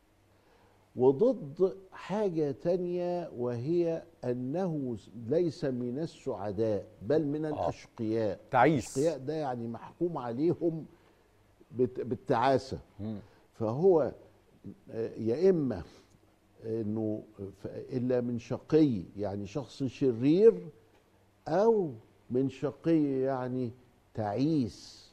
وضد حاجة تانية وهي أنه ليس من السعداء بل من الأشقياء. تعيس. الأشقياء ده يعني محكوم عليهم بالتعاسة. مم. فهو يا إما أنه إلا من شقي يعني شخص شرير، أو من شقي يعني تعيس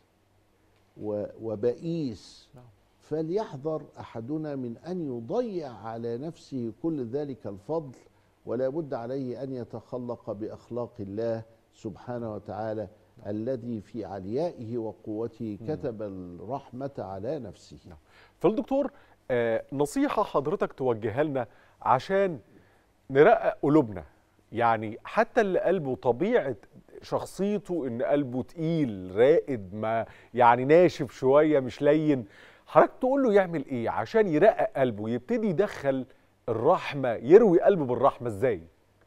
وبئيس. فليحذر أحدنا من أن يضيع على نفسه كل ذلك الفضل، ولا بد عليه أن يتخلق بأخلاق الله سبحانه وتعالى الذي في عليائه وقوته كتب الرحمة على نفسه. فالدكتور آه نصيحة حضرتك توجهها لنا عشان نرقق قلوبنا، يعني حتى اللي قلبه طبيعة شخصيته إن قلبه تقيل رائد، ما يعني ناشف شوية مش لين، حضرتك تقول له يعمل ايه عشان يرقق قلبه يبتدي يدخل الرحمه، يروي قلبه بالرحمه ازاي؟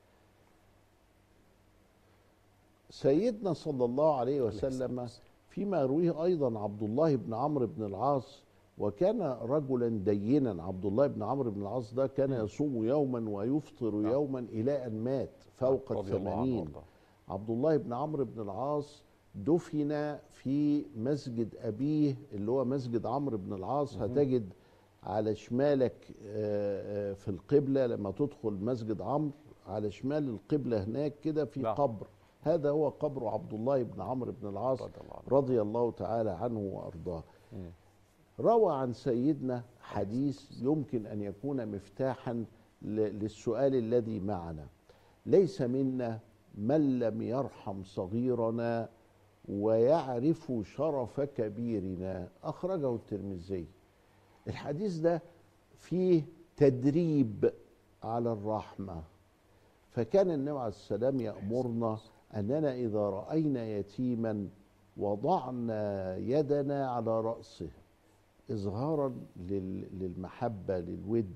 سيدنا صلى الله عليه وسلم فيما يرويه ايضا عبد الله بن عمرو بن العاص، وكان رجلا دينا. عبد الله بن عمرو بن العاص ده كان يصوم يوما ويفطر يوما الى ان مات فوق الثمانين. عبد الله بن عمرو بن العاص دفن في مسجد أبيه اللي هو مسجد عمرو بن العاص. هتجد على شمالك في القبلة لما تدخل مسجد عمرو على شمال القبلة هناك كده في لا. قبر، هذا هو قبر عبد الله بن عمرو بن العاص رضي الله تعالى عنه وأرضاه. روى عن سيدنا حديث يمكن أن يكون مفتاحا للسؤال الذي معنا: ليس منا من لم يرحم صغيرنا ويعرف شرف كبيرنا. أخرجه الترمذي. الحديث ده فيه تدريب على الرحمة، فكان النبي عليه السلام يأمرنا أننا إذا رأينا يتيما وضعنا يدنا على رأسه إظهارا للمحبة للود،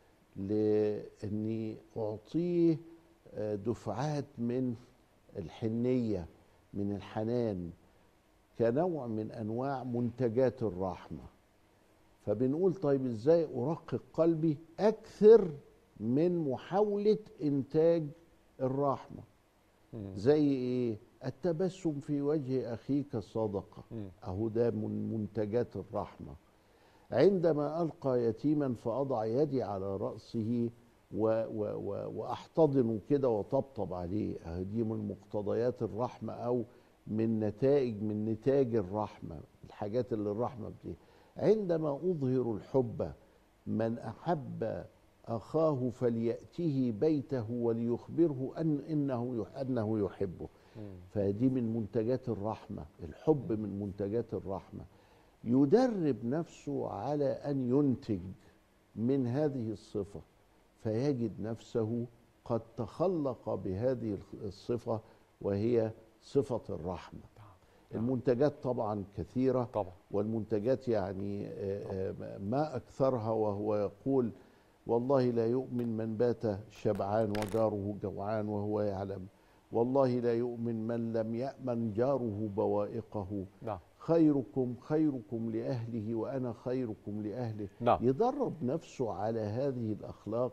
لأني أعطيه دفعات من الحنية من الحنان كنوع من أنواع منتجات الرحمة. فبنقول طيب إزاي أرقق قلبي أكثر من محاولة إنتاج الرحمة؟ زي إيه؟ التبسم في وجه أخيك صدقة، أهو ده من منتجات الرحمة. عندما ألقى يتيما فأضع يدي على رأسه و و و وأحتضنه كده وطبطب عليه، دي من مقتضيات الرحمة أو من نتائج من نتاج الرحمة، الحاجات اللي الرحمة بتيجي. عندما أظهر الحب، من أحب أخاه فليأته بيته وليخبره أن إنه أنه يحبه. فدي من منتجات الرحمة، الحب من منتجات الرحمة. يدرب نفسه على أن ينتج من هذه الصفة، فيجد نفسه قد تخلق بهذه الصفة وهي صفة الرحمة. المنتجات طبعا كثيرة طبعا. والمنتجات يعني ما أكثرها، وهو يقول والله لا يؤمن من بات شبعان وجاره جوعان وهو يعلم، والله لا يؤمن من لم يأمن جاره بوائقه. نعم. خيركم خيركم لأهله وأنا خيركم لأهله. نعم. يدرب نفسه على هذه الأخلاق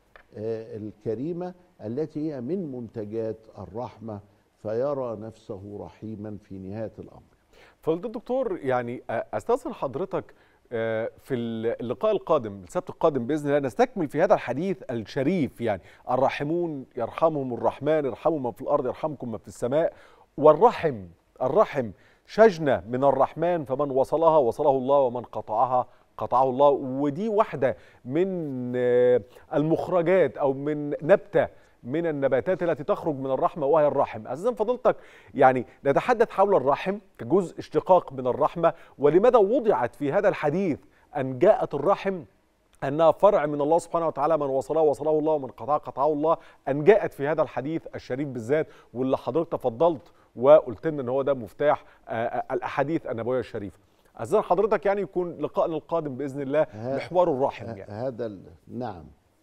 الكريمة التي هي من منتجات الرحمة، فيرى نفسه رحيما في نهاية الأمر. فضيلة الدكتور، يعني أستأذن حضرتك في اللقاء القادم السبت القادم بإذن الله نستكمل في هذا الحديث الشريف، يعني الراحمون يرحمهم الرحمن، يرحموا من في الأرض يرحمكم من في السماء. والرحم الرحم شجنة من الرحمن، فمن وصلها وصله الله ومن قطعها قطعه الله. ودي واحدة من المخرجات أو من نبتة من النباتات التي تخرج من الرحمة وهي الرحم. أستاذ فضيلتك، يعني نتحدث حول الرحم كجزء اشتقاق من الرحمة، ولماذا وضعت في هذا الحديث أن جاءت الرحم أنها فرع من الله سبحانه وتعالى، من وصله وصله الله ومن قطعه قطعه الله، أن جاءت في هذا الحديث الشريف بالذات، واللي حضرتك تفضلت وقلت لنا أن هو ده مفتاح الأحاديث النبوية الشريفة. أستاذ حضرتك يعني يكون لقاءنا القادم بإذن الله محور الرحم. يعني هذا نعم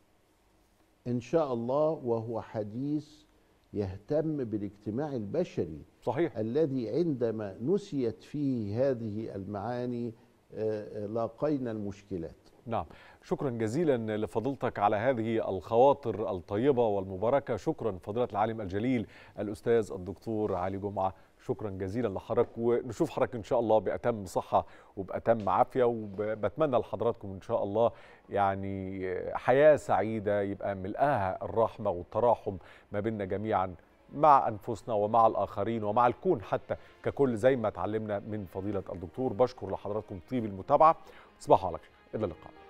إن شاء الله، وهو حديث يهتم بالاجتماع البشري. صحيح. الذي عندما نسيت فيه هذه المعاني لاقينا المشكلات. نعم. شكرا جزيلا لفضيلتك على هذه الخواطر الطيبة والمباركة. شكرا فضيلة العالم الجليل الأستاذ الدكتور علي جمعة، شكرا جزيلا لحضرتك، ونشوف حضرتك ان شاء الله بأتم صحة وبأتم عافية، وبتمنى لحضراتكم ان شاء الله يعني حياة سعيدة يبقى ملئها الرحمة والتراحم ما بيننا جميعا، مع أنفسنا ومع الآخرين ومع الكون حتى ككل، زي ما اتعلمنا من فضيلة الدكتور. بشكر لحضراتكم طيب المتابعة، تصبحوا على خير، إلى اللقاء.